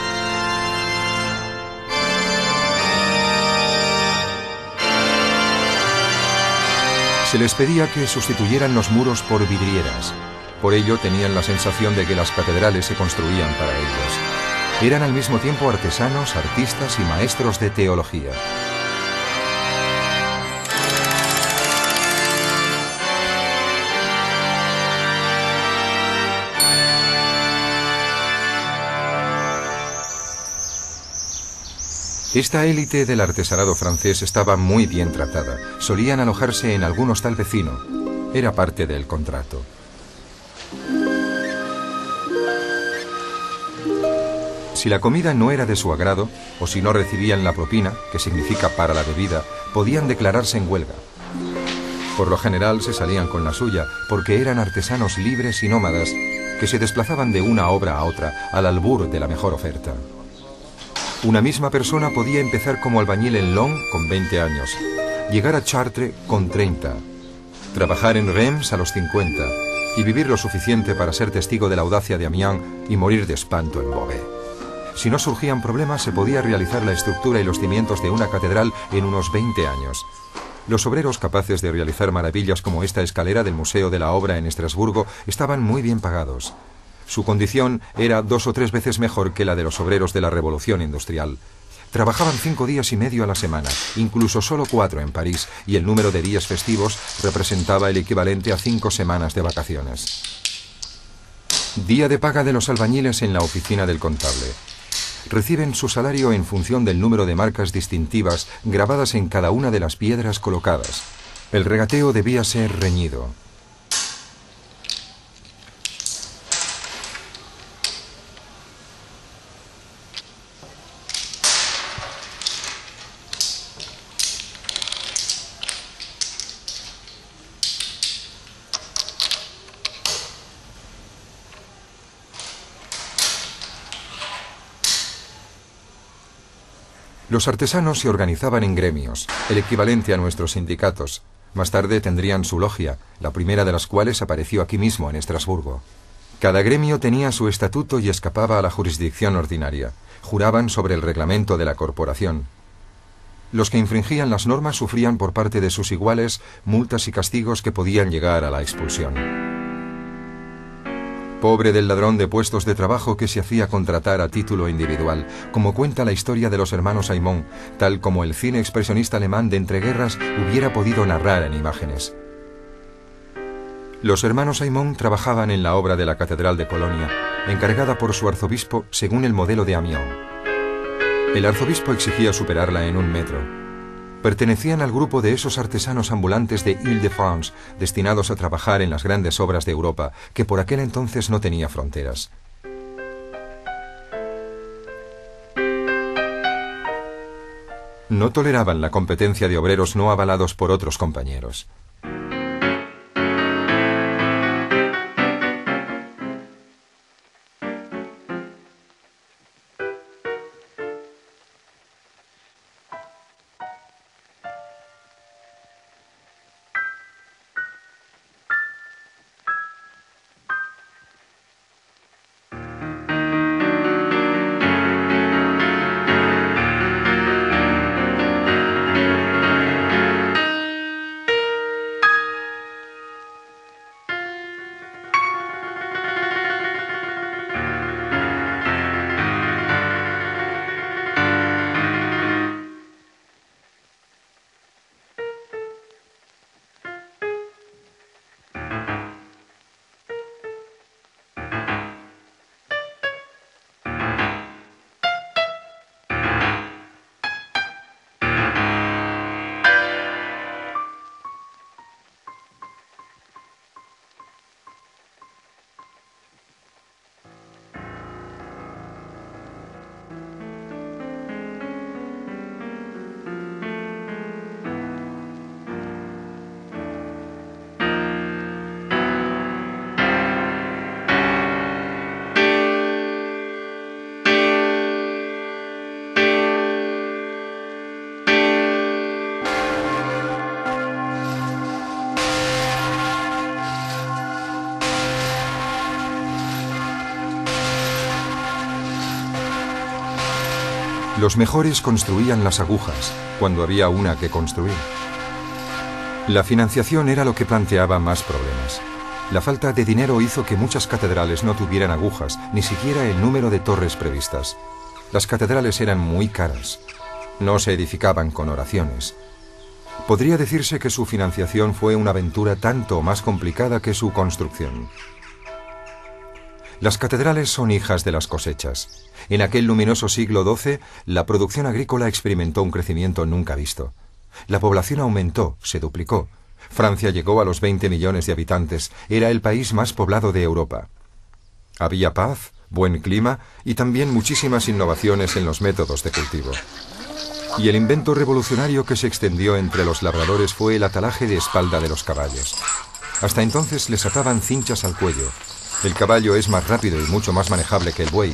Se les pedía que sustituyeran los muros por vidrieras. Por ello tenían la sensación de que las catedrales se construían para ellos. Eran al mismo tiempo artesanos, artistas y maestros de teología. Esta élite del artesanado francés estaba muy bien tratada. Solían alojarse en algún hostal vecino. Era parte del contrato. Si la comida no era de su agrado, o si no recibían la propina, que significa para la bebida, podían declararse en huelga. Por lo general se salían con la suya, porque eran artesanos libres y nómadas que se desplazaban de una obra a otra, al albur de la mejor oferta. Una misma persona podía empezar como albañil en Long con veinte años, llegar a Chartres con treinta, trabajar en Reims a los cincuenta y vivir lo suficiente para ser testigo de la audacia de Amiens y morir de espanto en Beauvais. Si no surgían problemas, se podía realizar la estructura y los cimientos de una catedral en unos veinte años. Los obreros capaces de realizar maravillas como esta escalera del Museo de la Obra en Estrasburgo estaban muy bien pagados. Su condición era dos o tres veces mejor que la de los obreros de la Revolución Industrial. Trabajaban cinco días y medio a la semana, incluso solo cuatro en París, y el número de días festivos representaba el equivalente a cinco semanas de vacaciones. Día de paga de los albañiles en la oficina del contable. Reciben su salario en función del número de marcas distintivas grabadas en cada una de las piedras colocadas. El regateo debía ser reñido. Los artesanos se organizaban en gremios, el equivalente a nuestros sindicatos. Más tarde tendrían su logia, la primera de las cuales apareció aquí mismo, en Estrasburgo. Cada gremio tenía su estatuto y escapaba a la jurisdicción ordinaria. Juraban sobre el reglamento de la corporación. Los que infringían las normas sufrían por parte de sus iguales multas y castigos que podían llegar a la expulsión. Pobre del ladrón de puestos de trabajo que se hacía contratar a título individual, como cuenta la historia de los hermanos Aymon, tal como el cine expresionista alemán de entreguerras hubiera podido narrar en imágenes. Los hermanos Aymon trabajaban en la obra de la Catedral de Colonia, encargada por su arzobispo según el modelo de Amiens. El arzobispo exigía superarla en un metro. Pertenecían al grupo de esos artesanos ambulantes de Île-de-France, destinados a trabajar en las grandes obras de Europa, que por aquel entonces no tenía fronteras. No toleraban la competencia de obreros no avalados por otros compañeros. Los mejores construían las agujas, cuando había una que construir. La financiación era lo que planteaba más problemas. La falta de dinero hizo que muchas catedrales no tuvieran agujas, ni siquiera el número de torres previstas. Las catedrales eran muy caras. No se edificaban con oraciones. Podría decirse que su financiación fue una aventura tanto más complicada que su construcción. Las catedrales son hijas de las cosechas. En aquel luminoso siglo doce, la producción agrícola experimentó un crecimiento nunca visto. La población aumentó, se duplicó. Francia llegó a los veinte millones de habitantes. Era el país más poblado de Europa. Había paz, buen clima y también muchísimas innovaciones en los métodos de cultivo. Y el invento revolucionario que se extendió entre los labradores fue el atalaje de espalda de los caballos. Hasta entonces les ataban cinchas al cuello. El caballo es más rápido y mucho más manejable que el buey.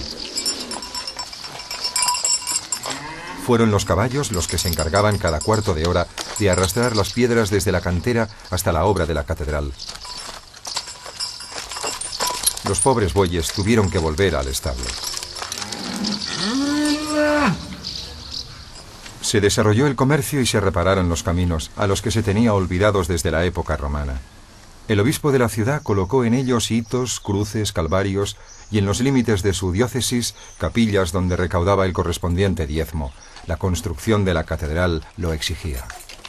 Fueron los caballos los que se encargaban cada cuarto de hora de arrastrar las piedras desde la cantera hasta la obra de la catedral. Los pobres bueyes tuvieron que volver al establo. Se desarrolló el comercio y se repararon los caminos, a los que se tenía olvidados desde la época romana. El obispo de la ciudad colocó en ellos hitos, cruces, calvarios y en los límites de su diócesis capillas donde recaudaba el correspondiente diezmo. La construcción de la catedral lo exigía.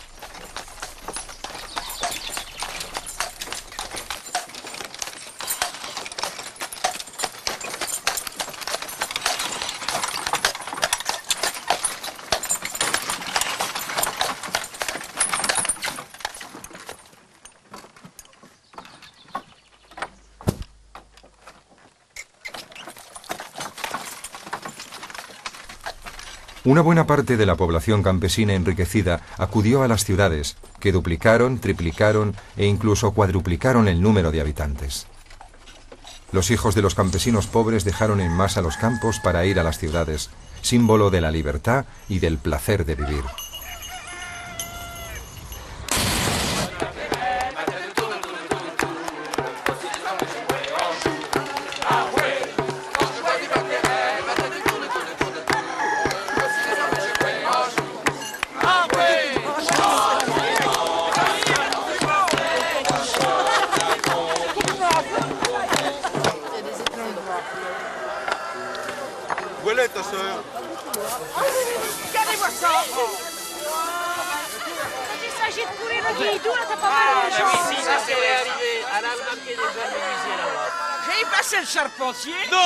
Una buena parte de la población campesina enriquecida acudió a las ciudades, que duplicaron, triplicaron e incluso cuadruplicaron el número de habitantes. Los hijos de los campesinos pobres dejaron en masa los campos para ir a las ciudades, símbolo de la libertad y del placer de vivir. J'ai passé le charpentier. Non.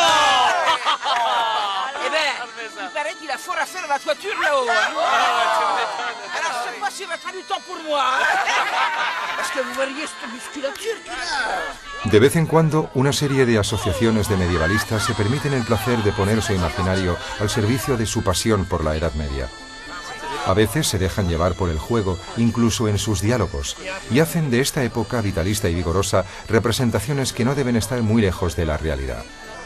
Eh ben, il paraît qu'il a fort à faire la toiture là-haut. Hein. Alors je sais pas s'il restera du temps pour moi. Parce que vous verriez cette musculature qu'il a. De vez en cuando, una serie de asociaciones de medievalistas se permiten el placer de poner su imaginario al servicio de su pasión por la Edad Media. A veces se dejan llevar por el juego, incluso en sus diálogos, y hacen de esta época vitalista y vigorosa representaciones que no deben estar muy lejos de la realidad.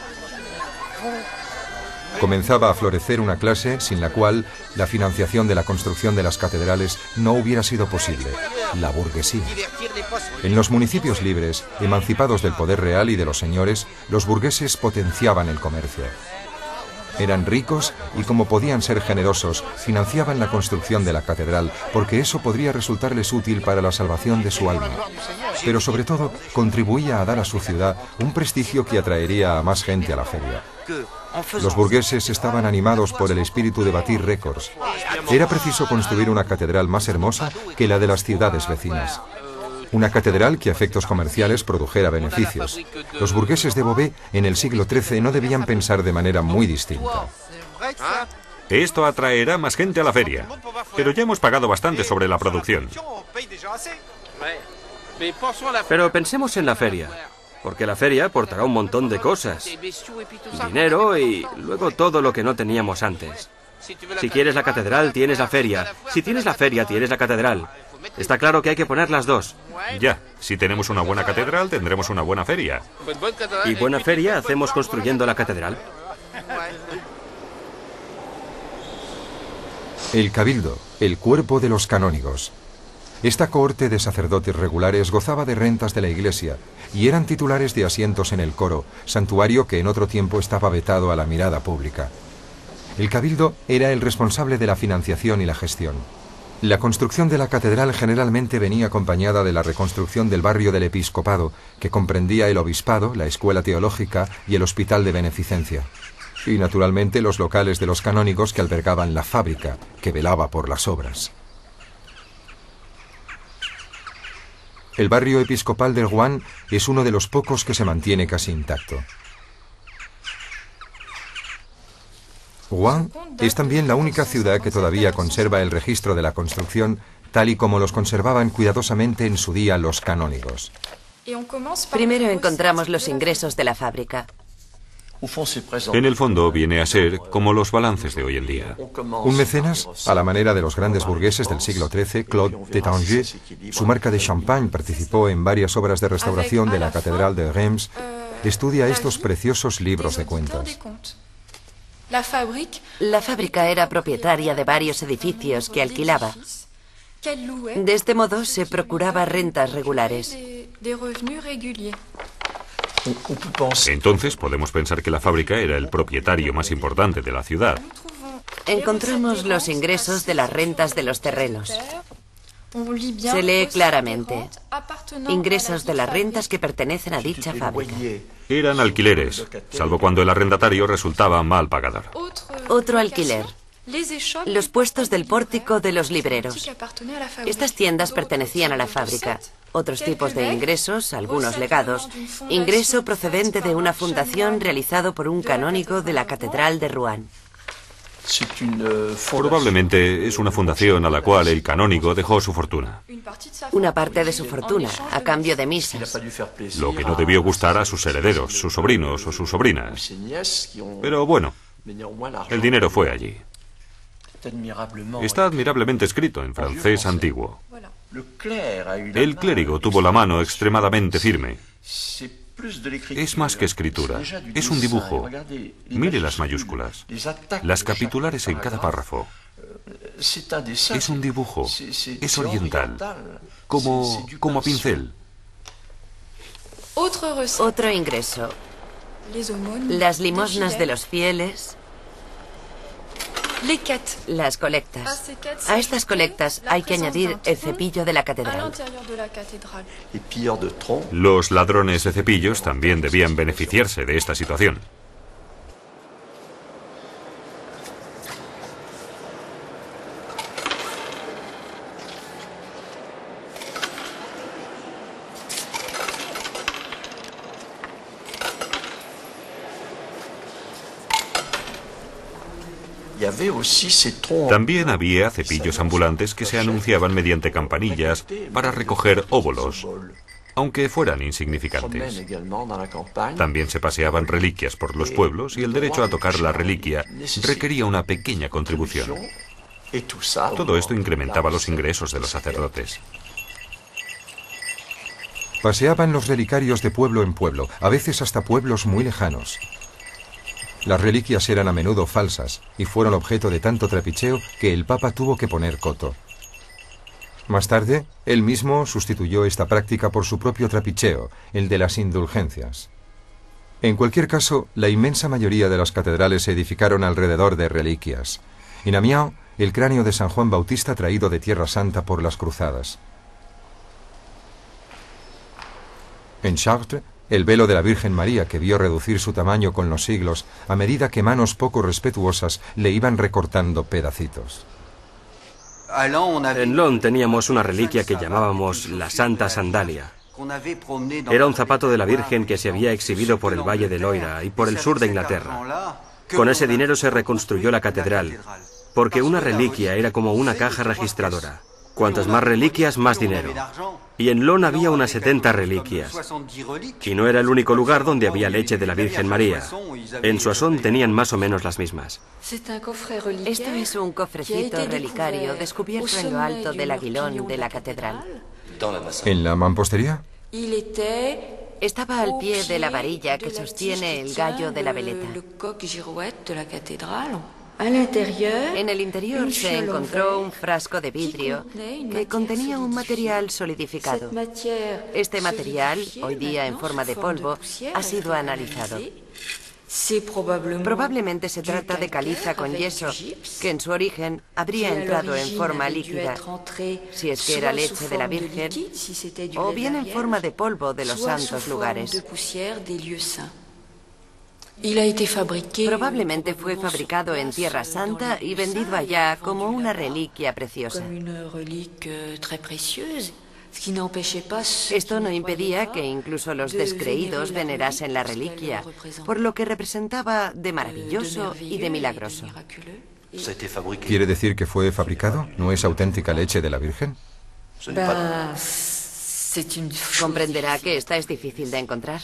Comenzaba a florecer una clase sin la cual la financiación de la construcción de las catedrales no hubiera sido posible: la burguesía. En los municipios libres, emancipados del poder real y de los señores, los burgueses potenciaban el comercio. Eran ricos y, como podían ser generosos, financiaban la construcción de la catedral, porque eso podría resultarles útil para la salvación de su alma. Pero sobre todo, contribuía a dar a su ciudad un prestigio que atraería a más gente a la feria. Los burgueses estaban animados por el espíritu de batir récords. Era preciso construir una catedral más hermosa que la de las ciudades vecinas. Una catedral que a efectos comerciales produjera beneficios. Los burgueses de Beauvais en el siglo trece no debían pensar de manera muy distinta. Esto atraerá más gente a la feria, pero ya hemos pagado bastante sobre la producción. Pero pensemos en la feria, porque la feria aportará un montón de cosas. Dinero y luego todo lo que no teníamos antes. Si quieres la catedral, tienes la feria. Si tienes la feria, tienes la catedral. Está claro que hay que poner las dos. Ya, si tenemos una buena catedral, tendremos una buena feria. ¿Y buena feria hacemos construyendo la catedral? El cabildo, el cuerpo de los canónigos. Esta cohorte de sacerdotes regulares gozaba de rentas de la iglesia y eran titulares de asientos en el coro, santuario que en otro tiempo estaba vetado a la mirada pública. El cabildo era el responsable de la financiación y la gestión. La construcción de la catedral generalmente venía acompañada de la reconstrucción del barrio del episcopado, que comprendía el obispado, la escuela teológica y el hospital de beneficencia. Y naturalmente los locales de los canónigos que albergaban la fábrica, que velaba por las obras. El barrio episcopal de Rouen es uno de los pocos que se mantiene casi intacto. Rouen es también la única ciudad que todavía conserva el registro de la construcción, tal y como los conservaban cuidadosamente en su día los canónigos. Primero encontramos los ingresos de la fábrica. En el fondo viene a ser como los balances de hoy en día. Un mecenas, a la manera de los grandes burgueses del siglo trece, Claude de Tangier, su marca de champagne participó en varias obras de restauración de la catedral de Reims, estudia estos preciosos libros de cuentas. La fábrica era propietaria de varios edificios que alquilaba. De este modo se procuraba rentas regulares. Entonces podemos pensar que la fábrica era el propietario más importante de la ciudad. Encontramos los ingresos de las rentas de los terrenos. Se lee claramente: ingresos de las rentas que pertenecen a dicha fábrica. Eran alquileres, salvo cuando el arrendatario resultaba mal pagador. Otro alquiler: los puestos del pórtico de los libreros. Estas tiendas pertenecían a la fábrica. Otros tipos de ingresos, algunos legados. Ingreso procedente de una fundación realizado por un canónigo de la Catedral de Rouen. Probablemente es una fundación a la cual el canónigo dejó su fortuna. Una parte de su fortuna, a cambio de misas. Lo que no debió gustar a sus herederos, sus sobrinos o sus sobrinas. Pero bueno, el dinero fue allí. Está admirablemente escrito en francés antiguo. El clérigo tuvo la mano extremadamente firme. Es más que escritura, es un dibujo. Mire las mayúsculas, las capitulares en cada párrafo. Es un dibujo, es oriental, como, como a pincel. Otro ingreso. Las limosnas de los fieles. Las colectas. A estas colectas hay que añadir el cepillo de la catedral. Los ladrones de cepillos también debían beneficiarse de esta situación. También había cepillos ambulantes que se anunciaban mediante campanillas para recoger óbolos, aunque fueran insignificantes. También se paseaban reliquias por los pueblos y el derecho a tocar la reliquia requería una pequeña contribución. Todo esto incrementaba los ingresos de los sacerdotes. Paseaban los relicarios de pueblo en pueblo, a veces hasta pueblos muy lejanos. Las reliquias eran a menudo falsas y fueron objeto de tanto trapicheo que el Papa tuvo que poner coto. Más tarde, él mismo sustituyó esta práctica por su propio trapicheo, el de las indulgencias. En cualquier caso, la inmensa mayoría de las catedrales se edificaron alrededor de reliquias. En Amiens, el cráneo de San Juan Bautista traído de Tierra Santa por las cruzadas. En Chartres, el velo de la Virgen María, que vio reducir su tamaño con los siglos a medida que manos poco respetuosas le iban recortando pedacitos. En Laon teníamos una reliquia que llamábamos la Santa Sandalia. Era un zapato de la Virgen que se había exhibido por el Valle de Loira y por el sur de Inglaterra. Con ese dinero se reconstruyó la catedral, porque una reliquia era como una caja registradora. Cuantas más reliquias, más dinero. Y en Laon había unas setenta reliquias. Y no era el único lugar donde había leche de la Virgen María. En Soissons tenían más o menos las mismas. Esto es un cofrecito relicario descubierto en lo alto del aguilón de la catedral. ¿En la mampostería? Estaba al pie de la varilla que sostiene el gallo de la veleta. En el interior se encontró un frasco de vidrio que contenía un material solidificado. Este material, hoy día en forma de polvo, ha sido analizado. Probablemente se trata de caliza con yeso, que en su origen habría entrado en forma líquida, si es que era leche de la Virgen, o bien en forma de polvo de los santos lugares. Probablemente fue fabricado en Tierra Santa y vendido allá como una reliquia preciosa. Esto no impedía que incluso los descreídos venerasen la reliquia, por lo que representaba de maravilloso y de milagroso. ¿Quiere decir que fue fabricado? ¿No es auténtica leche de la Virgen? Comprenderá que esta es difícil de encontrar.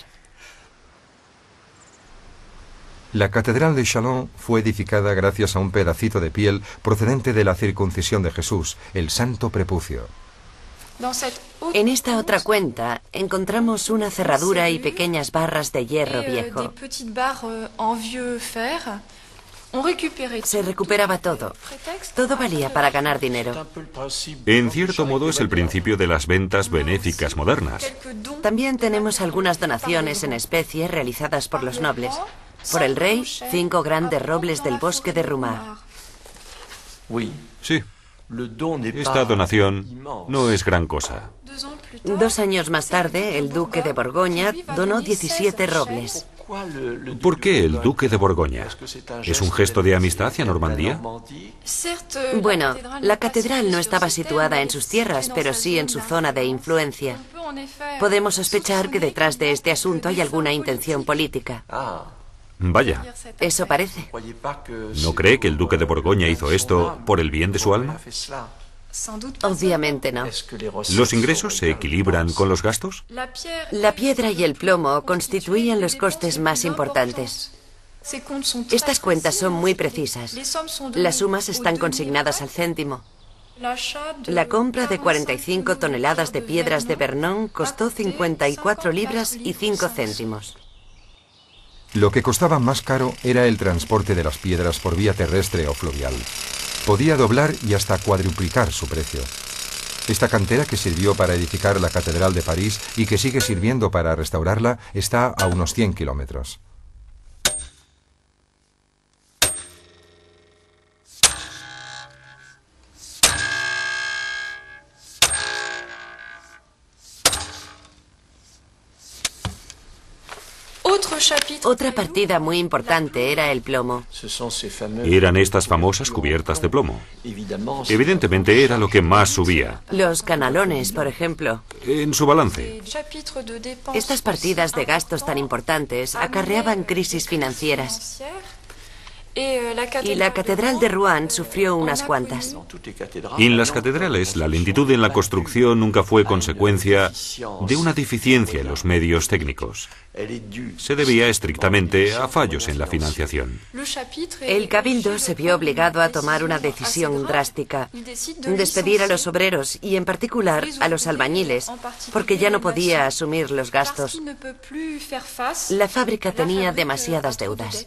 La catedral de Châlons fue edificada gracias a un pedacito de piel procedente de la circuncisión de Jesús, el santo prepucio. En esta otra cuenta encontramos una cerradura y pequeñas barras de hierro viejo. Se recuperaba todo. Todo valía para ganar dinero. En cierto modo es el principio de las ventas benéficas modernas. También tenemos algunas donaciones en especie realizadas por los nobles. Por el rey, cinco grandes robles del bosque de Rumar. Sí. Esta donación no es gran cosa. Dos años más tarde, el duque de Borgoña donó diecisiete robles. ¿Por qué el duque de Borgoña? ¿Es un gesto de amistad hacia Normandía? Bueno, la catedral no estaba situada en sus tierras, pero sí en su zona de influencia. Podemos sospechar que detrás de este asunto hay alguna intención política. Vaya. Eso parece. ¿No cree que el duque de Borgoña hizo esto por el bien de su alma? Obviamente no. ¿Los ingresos se equilibran con los gastos? La piedra y el plomo constituían los costes más importantes. Estas cuentas son muy precisas. Las sumas están consignadas al céntimo. La compra de cuarenta y cinco toneladas de piedras de Vernon costó cincuenta y cuatro libras y cinco céntimos. Lo que costaba más caro era el transporte de las piedras por vía terrestre o fluvial. Podía doblar y hasta cuadruplicar su precio. Esta cantera, que sirvió para edificar la Catedral de París y que sigue sirviendo para restaurarla, está a unos cien kilómetros. Otra partida muy importante era el plomo. Eran estas famosas cubiertas de plomo. Evidentemente era lo que más subía. Los canalones, por ejemplo. En su balance. Estas partidas de gastos tan importantes acarreaban crisis financieras. Y la Catedral de Rouen sufrió unas cuantas. En las catedrales, la lentitud en la construcción nunca fue consecuencia de una deficiencia en los medios técnicos. Se debía estrictamente a fallos en la financiación. El cabildo se vio obligado a tomar una decisión drástica: despedir a los obreros y, en particular, a los albañiles, porque ya no podía asumir los gastos. La fábrica tenía demasiadas deudas.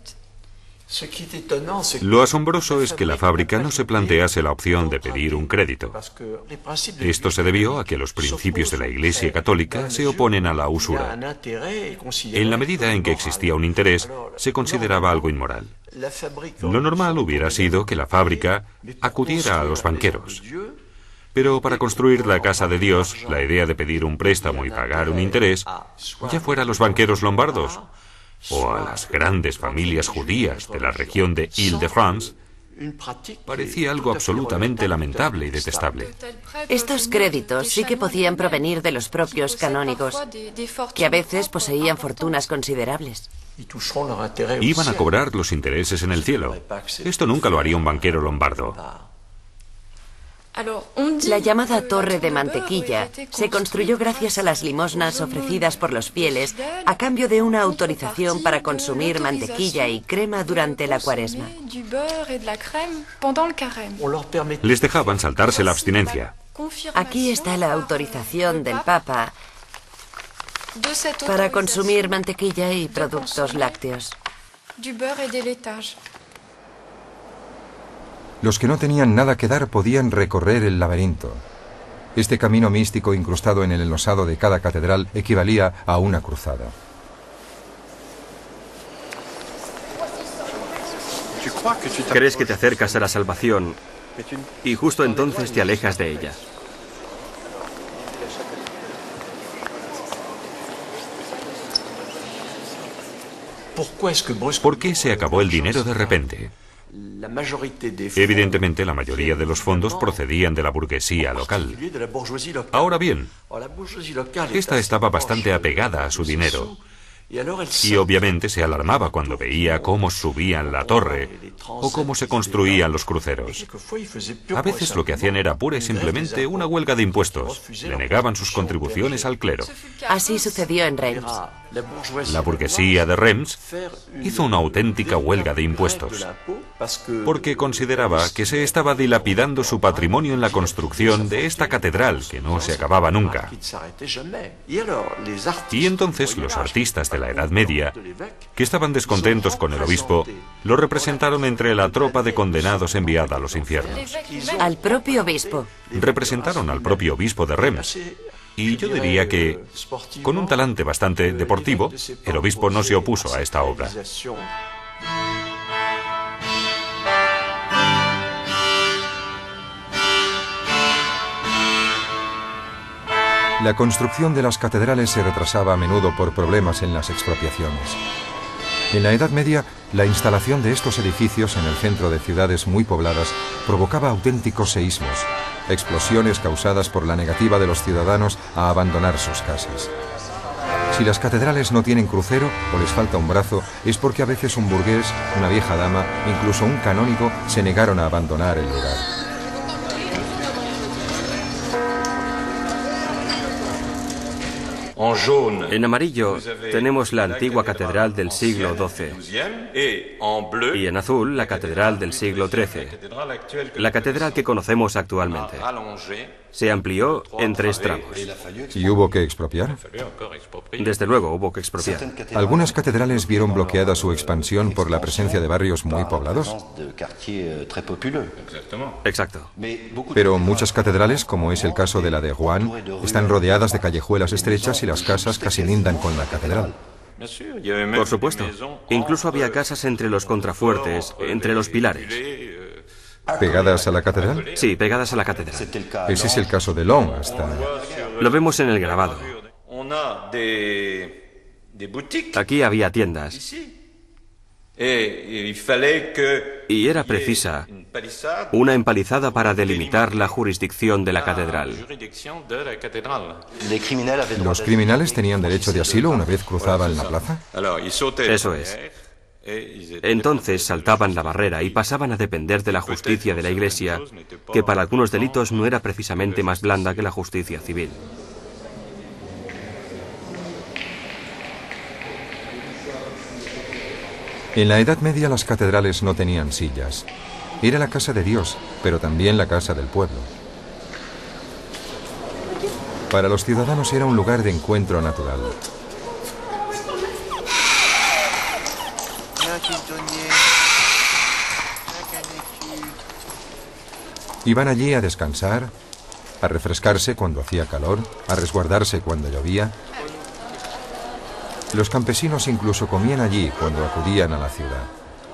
Lo asombroso es que la fábrica no se plantease la opción de pedir un crédito. Esto se debió a que los principios de la Iglesia Católica se oponen a la usura. En la medida en que existía un interés, se consideraba algo inmoral. Lo normal hubiera sido que la fábrica acudiera a los banqueros. Pero para construir la casa de Dios, la idea de pedir un préstamo y pagar un interés, ya fuera a los banqueros lombardos o a las grandes familias judías de la región de Île-de-France, parecía algo absolutamente lamentable y detestable. Estos créditos sí que podían provenir de los propios canónigos, que a veces poseían fortunas considerables. Iban a cobrar los intereses en el cielo. Esto nunca lo haría un banquero lombardo. La llamada Torre de Mantequilla se construyó gracias a las limosnas ofrecidas por los fieles a cambio de una autorización para consumir mantequilla y crema durante la Cuaresma. Les dejaban saltarse la abstinencia. Aquí está la autorización del Papa para consumir mantequilla y productos lácteos. Los que no tenían nada que dar podían recorrer el laberinto. Este camino místico incrustado en el enlosado de cada catedral equivalía a una cruzada. Crees que te acercas a la salvación y justo entonces te alejas de ella. ¿Por qué se acabó el dinero de repente? Evidentemente, la mayoría de los fondos procedían de la burguesía local. Ahora bien, esta estaba bastante apegada a su dinero. Y obviamente se alarmaba cuando veía cómo subían la torre o cómo se construían los cruceros. A veces lo que hacían era pura y simplemente una huelga de impuestos. Le negaban sus contribuciones al clero. Así sucedió en Reims. La burguesía de Reims hizo una auténtica huelga de impuestos, porque consideraba que se estaba dilapidando su patrimonio en la construcción de esta catedral que no se acababa nunca. Y entonces los artistas de la Edad Media, que estaban descontentos con el obispo, lo representaron entre la tropa de condenados enviada a los infiernos. Al propio obispo. Representaron al propio obispo de Reims. Y yo diría que, con un talante bastante deportivo, el obispo no se opuso a esta obra. La construcción de las catedrales se retrasaba a menudo por problemas en las expropiaciones. En la Edad Media, la instalación de estos edificios en el centro de ciudades muy pobladas provocaba auténticos seísmos, explosiones causadas por la negativa de los ciudadanos a abandonar sus casas. Si las catedrales no tienen crucero o les falta un brazo, es porque a veces un burgués, una vieja dama, incluso un canónigo se negaron a abandonar el lugar. En amarillo tenemos la antigua catedral del siglo doce y en azul la catedral del siglo trece, la catedral que conocemos actualmente. Se amplió en tres tramos. ¿Y hubo que expropiar? Desde luego hubo que expropiar. Algunas catedrales vieron bloqueada su expansión por la presencia de barrios muy poblados. Exacto. Pero muchas catedrales, como es el caso de la de Rouen, están rodeadas de callejuelas estrechas y las casas casi lindan con la catedral. Por supuesto. Incluso había casas entre los contrafuertes, entre los pilares. ¿Pegadas a la catedral? Sí, pegadas a la catedral. Ese es el caso de Laon, hasta... Lo vemos en el grabado. Aquí había tiendas. Y era precisa una empalizada para delimitar la jurisdicción de la catedral. ¿Los criminales tenían derecho de asilo una vez cruzaban la plaza? Eso es. Entonces saltaban la barrera y pasaban a depender de la justicia de la Iglesia, que para algunos delitos no era precisamente más blanda que la justicia civil. En la Edad Media las catedrales no tenían sillas. Era la casa de Dios, pero también la casa del pueblo. Para los ciudadanos era un lugar de encuentro natural. Iban allí a descansar, a refrescarse cuando hacía calor, a resguardarse cuando llovía. Los campesinos incluso comían allí cuando acudían a la ciudad.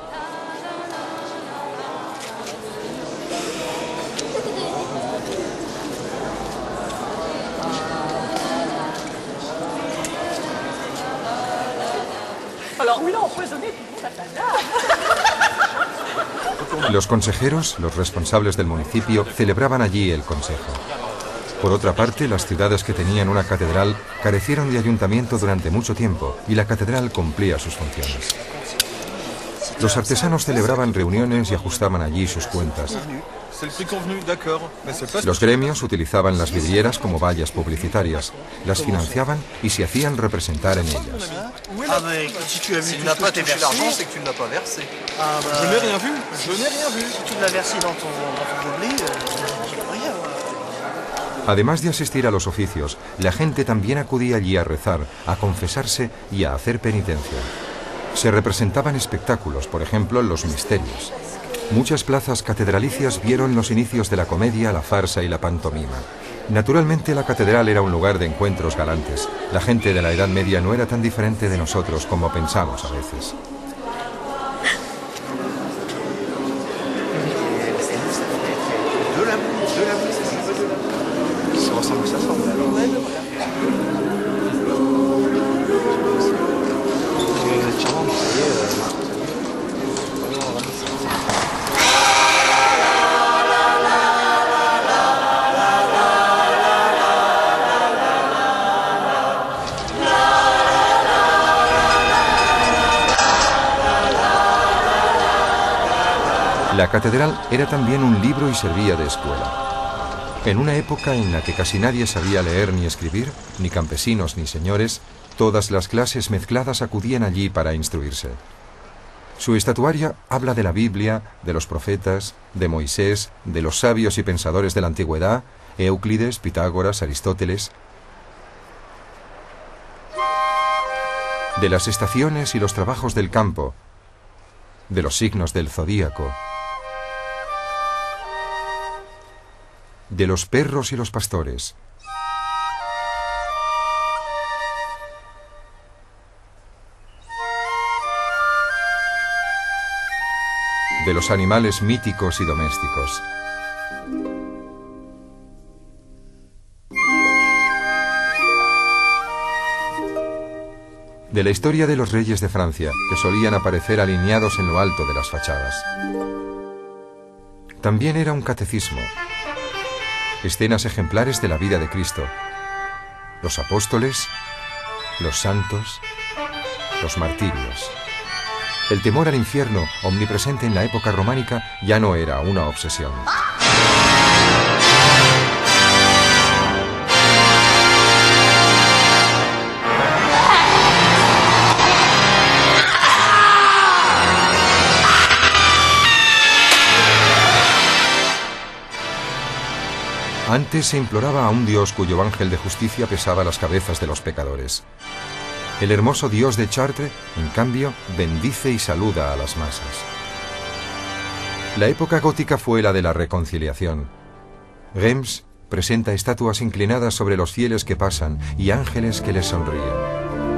Los consejeros, los responsables del municipio, celebraban allí el consejo. Por otra parte, las ciudades que tenían una catedral carecieron de ayuntamiento durante mucho tiempo y la catedral cumplía sus funciones. Los artesanos celebraban reuniones y ajustaban allí sus cuentas. Los gremios utilizaban las vidrieras como vallas publicitarias, las financiaban y se hacían representar en ellas. Además de asistir a los oficios, la gente también acudía allí a rezar, a confesarse y a hacer penitencia. Se representaban espectáculos, por ejemplo, los misterios. Muchas plazas catedralicias vieron los inicios de la comedia, la farsa y la pantomima. Naturalmente, la catedral era un lugar de encuentros galantes. La gente de la Edad Media no era tan diferente de nosotros como pensamos a veces. La catedral era también un libro y servía de escuela. En una época en la que casi nadie sabía leer ni escribir, ni campesinos ni señores, todas las clases mezcladas acudían allí para instruirse. Su estatuaria habla de la Biblia, de los profetas, de Moisés, de los sabios y pensadores de la antigüedad, Euclides, Pitágoras, Aristóteles, de las estaciones y los trabajos del campo, de los signos del zodíaco, de los perros y los pastores, de los animales míticos y domésticos. De la historia de los reyes de Francia, que solían aparecer alineados en lo alto de las fachadas. También era un catecismo, escenas ejemplares de la vida de Cristo, los apóstoles, los santos, los martirios. El temor al infierno, omnipresente en la época románica, ya no era una obsesión. Antes se imploraba a un Dios cuyo ángel de justicia pesaba las cabezas de los pecadores. El hermoso Dios de Chartres, en cambio, bendice y saluda a las masas. La época gótica fue la de la reconciliación. Reims presenta estatuas inclinadas sobre los fieles que pasan y ángeles que les sonríen.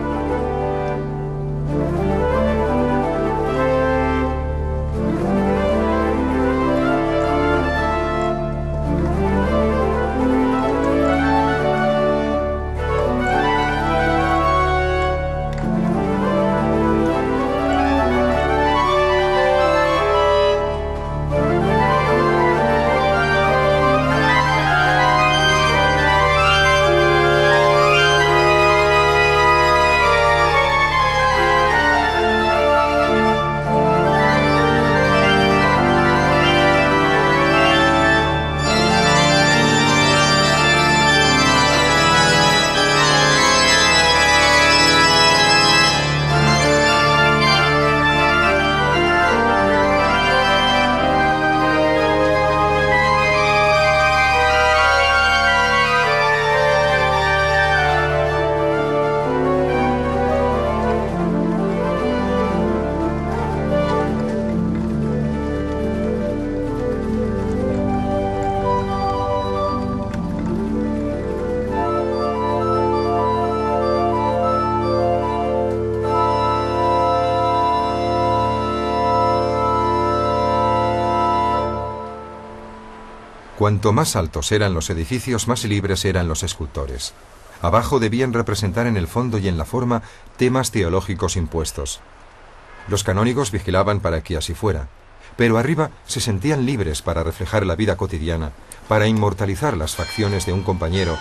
Cuanto más altos eran los edificios, más libres eran los escultores. Abajo debían representar en el fondo y en la forma temas teológicos impuestos. Los canónigos vigilaban para que así fuera, pero arriba se sentían libres para reflejar la vida cotidiana, para inmortalizar las facciones de un compañero,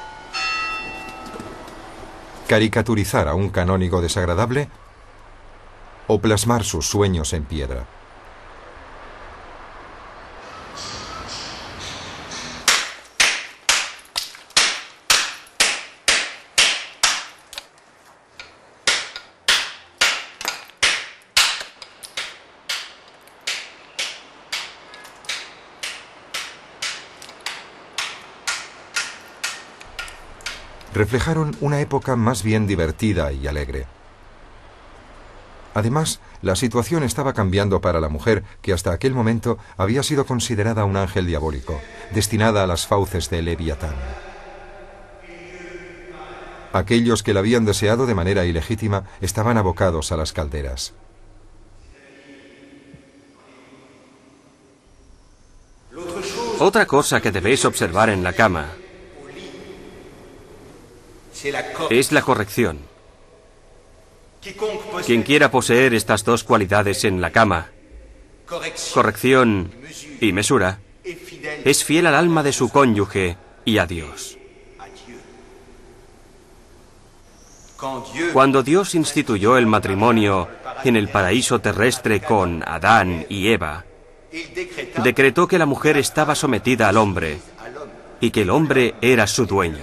caricaturizar a un canónigo desagradable o plasmar sus sueños en piedra. Reflejaron una época más bien divertida y alegre. Además, la situación estaba cambiando para la mujer que hasta aquel momento había sido considerada un ángel diabólico, destinada a las fauces de Leviatán. Aquellos que la habían deseado de manera ilegítima estaban abocados a las calderas. Otra cosa que debéis observar en la cama es la corrección. Quien quiera poseer estas dos cualidades en la cama, corrección y mesura, es fiel al alma de su cónyuge y a Dios. Cuando Dios instituyó el matrimonio en el paraíso terrestre con Adán y Eva, decretó que la mujer estaba sometida al hombre y que el hombre era su dueño.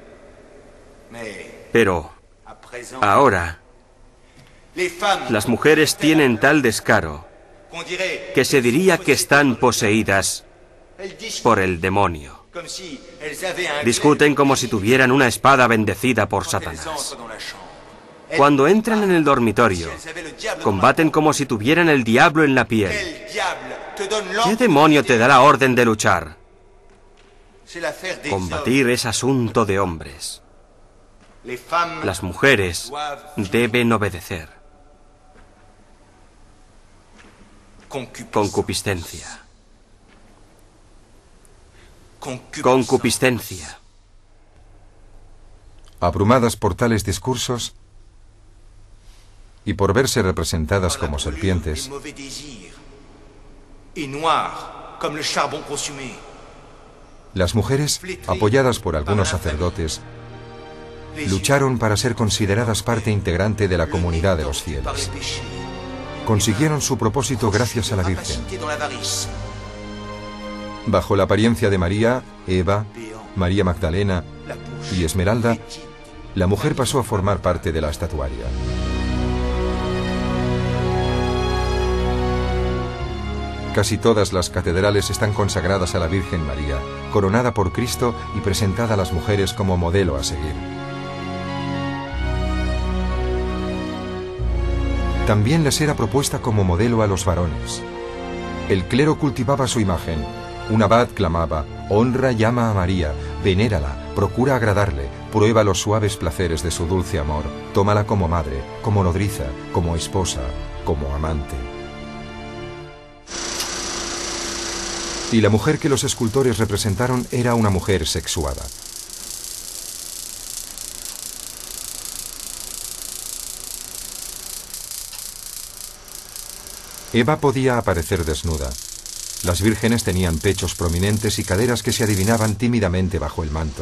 Pero ahora las mujeres tienen tal descaro que se diría que están poseídas por el demonio. Discuten como si tuvieran una espada bendecida por Satanás. Cuando entran en el dormitorio, combaten como si tuvieran el diablo en la piel. ¿Qué demonio te da la orden de luchar? Combatir es asunto de hombres. Las mujeres deben obedecer. Concupiscencia. Concupiscencia. Abrumadas por tales discursos y por verse representadas como serpientes, las mujeres, apoyadas por algunos sacerdotes, lucharon para ser consideradas parte integrante de la comunidad de los fieles. Consiguieron su propósito gracias a la Virgen. Bajo la apariencia de María, Eva, María Magdalena y Esmeralda, la mujer pasó a formar parte de la estatuaria. Casi todas las catedrales están consagradas a la Virgen María, coronada por Cristo y presentada a las mujeres como modelo a seguir. También les era propuesta como modelo a los varones. El clero cultivaba su imagen. Un abad clamaba: honra y ama a María, venérala, procura agradarle, prueba los suaves placeres de su dulce amor, tómala como madre, como nodriza, como esposa, como amante. Y la mujer que los escultores representaron era una mujer sexuada. Eva podía aparecer desnuda. Las vírgenes tenían pechos prominentes y caderas que se adivinaban tímidamente bajo el manto.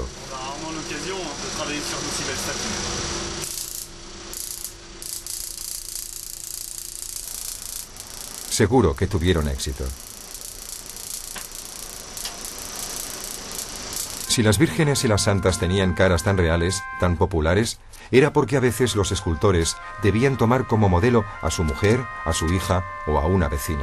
Seguro que tuvieron éxito. Si las vírgenes y las santas tenían caras tan reales, tan populares, era porque a veces los escultores debían tomar como modelo a su mujer, a su hija o a una vecina.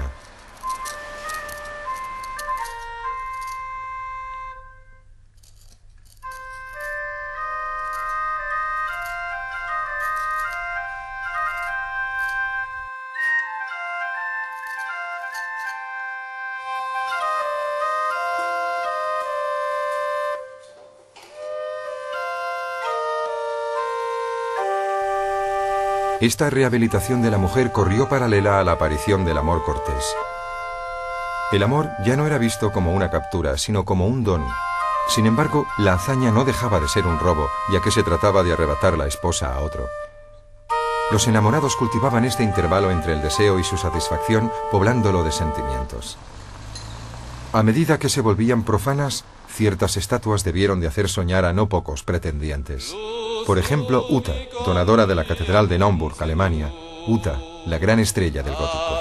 Esta rehabilitación de la mujer corrió paralela a la aparición del amor cortés. El amor ya no era visto como una captura, sino como un don. Sin embargo, la hazaña no dejaba de ser un robo, ya que se trataba de arrebatar la esposa a otro. Los enamorados cultivaban este intervalo entre el deseo y su satisfacción, poblándolo de sentimientos. A medida que se volvían profanas, ciertas estatuas debieron de hacer soñar a no pocos pretendientes. Por ejemplo, Uta, donadora de la Catedral de Naumburg, Alemania. Uta, la gran estrella del gótico.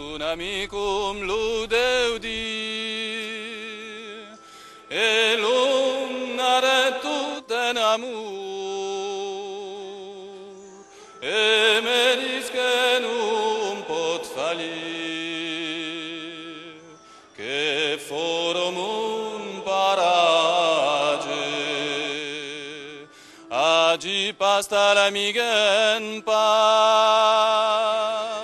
Hasta la amiga en paz.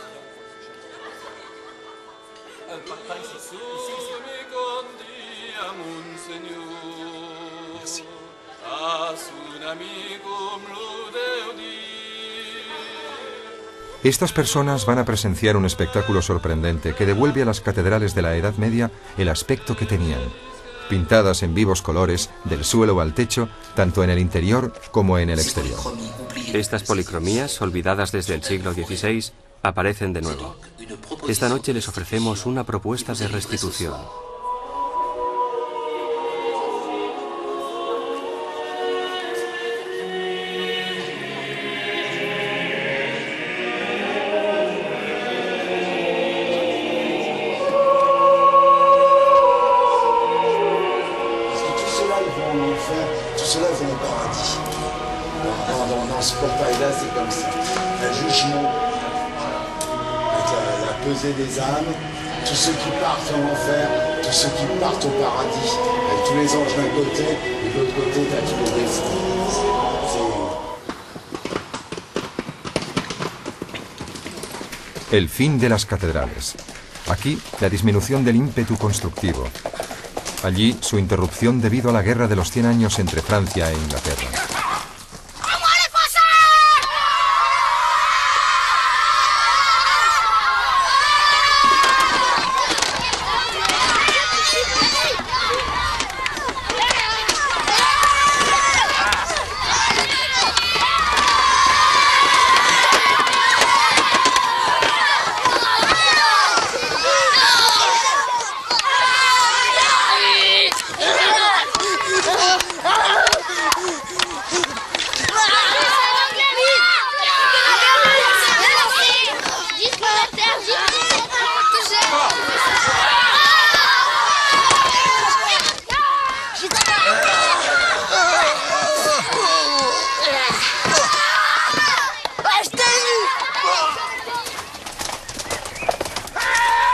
Estas personas van a presenciar un espectáculo sorprendente que devuelve a las catedrales de la Edad Media el aspecto que tenían. Pintadas en vivos colores, del suelo al techo, tanto en el interior como en el exterior. Estas policromías, olvidadas desde el siglo dieciséis, aparecen de nuevo. Esta noche les ofrecemos una propuesta de restitución. Des âmes, tous ceux qui partent en enfer, tous ceux qui partent au paradis, avec tous les anges d'un côté et de l'autre côté t'as tous les défunts. El fin de las catedrales. Aquí, la disminución del ímpetu constructivo. Allí, su interrupción debido a la guerra de los cien años entre Francia e Inglaterra.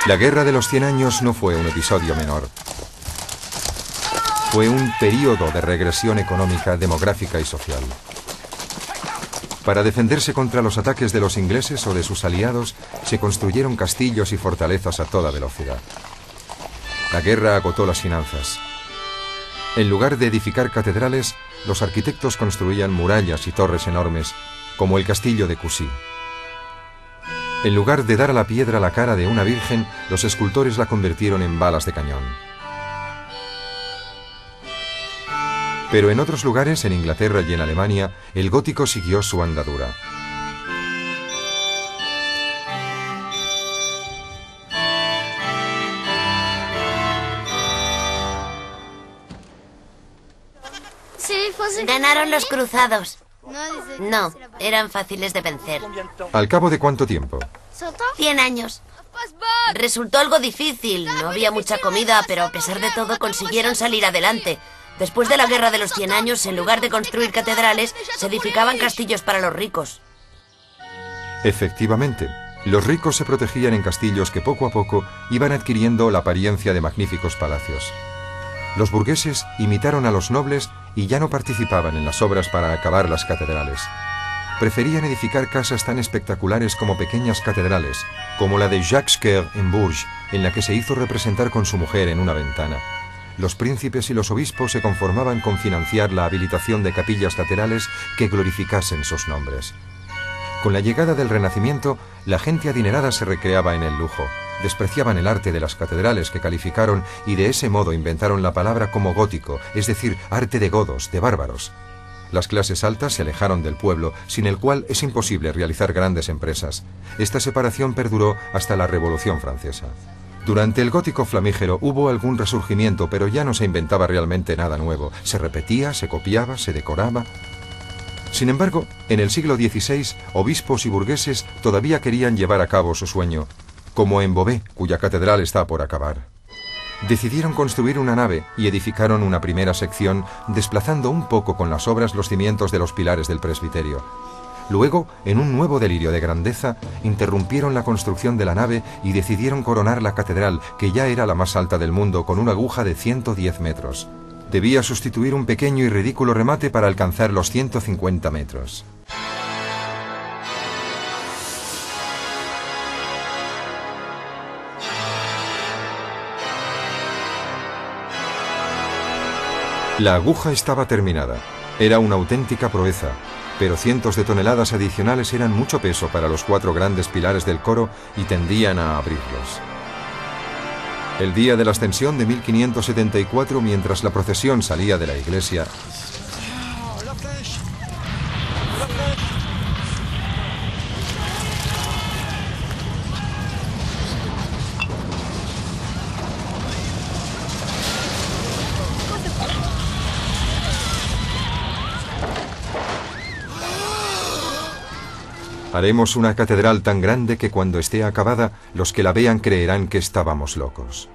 La Guerra de los Cien Años no fue un episodio menor. Fue un período de regresión económica, demográfica y social. Para defenderse contra los ataques de los ingleses o de sus aliados, se construyeron castillos y fortalezas a toda velocidad. La guerra agotó las finanzas. En lugar de edificar catedrales, los arquitectos construían murallas y torres enormes, como el castillo de Coucy. En lugar de dar a la piedra la cara de una virgen, los escultores la convirtieron en balas de cañón. Pero en otros lugares, en Inglaterra y en Alemania, el gótico siguió su andadura. Ganaron los cruzados. No, eran fáciles de vencer. ¿Al cabo de cuánto tiempo? Cien años. Resultó algo difícil, no había mucha comida, pero a pesar de todo consiguieron salir adelante. Después de la Guerra de los Cien Años, en lugar de construir catedrales, se edificaban castillos para los ricos. Efectivamente, los ricos se protegían en castillos que poco a poco iban adquiriendo la apariencia de magníficos palacios. Los burgueses imitaron a los nobles y ya no participaban en las obras para acabar las catedrales. Preferían edificar casas tan espectaculares como pequeñas catedrales, como la de Jacques Coeur en Bourges, en la que se hizo representar con su mujer en una ventana. Los príncipes y los obispos se conformaban con financiar la habilitación de capillas laterales que glorificasen sus nombres. Con la llegada del Renacimiento, la gente adinerada se recreaba en el lujo. Despreciaban el arte de las catedrales que calificaron y de ese modo inventaron la palabra como gótico, es decir, arte de godos, de bárbaros. Las clases altas se alejaron del pueblo, sin el cual es imposible realizar grandes empresas. Esta separación perduró hasta la Revolución Francesa. Durante el gótico flamígero hubo algún resurgimiento, pero ya no se inventaba realmente nada nuevo. Se repetía, se copiaba, se decoraba. Sin embargo, en el siglo dieciséis, obispos y burgueses todavía querían llevar a cabo su sueño, como en Beauvais, cuya catedral está por acabar. Decidieron construir una nave y edificaron una primera sección, desplazando un poco con las obras los cimientos de los pilares del presbiterio. Luego, en un nuevo delirio de grandeza, interrumpieron la construcción de la nave y decidieron coronar la catedral, que ya era la más alta del mundo, con una aguja de ciento diez metros. Debía sustituir un pequeño y ridículo remate para alcanzar los ciento cincuenta metros. La aguja estaba terminada. Era una auténtica proeza, pero cientos de toneladas adicionales eran mucho peso para los cuatro grandes pilares del coro y tendían a abrirlos. El día de la ascensión de mil quinientos setenta y cuatro, mientras la procesión salía de la iglesia, haremos una catedral tan grande que cuando esté acabada, los que la vean creerán que estábamos locos.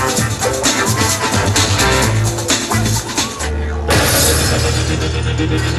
Thank you.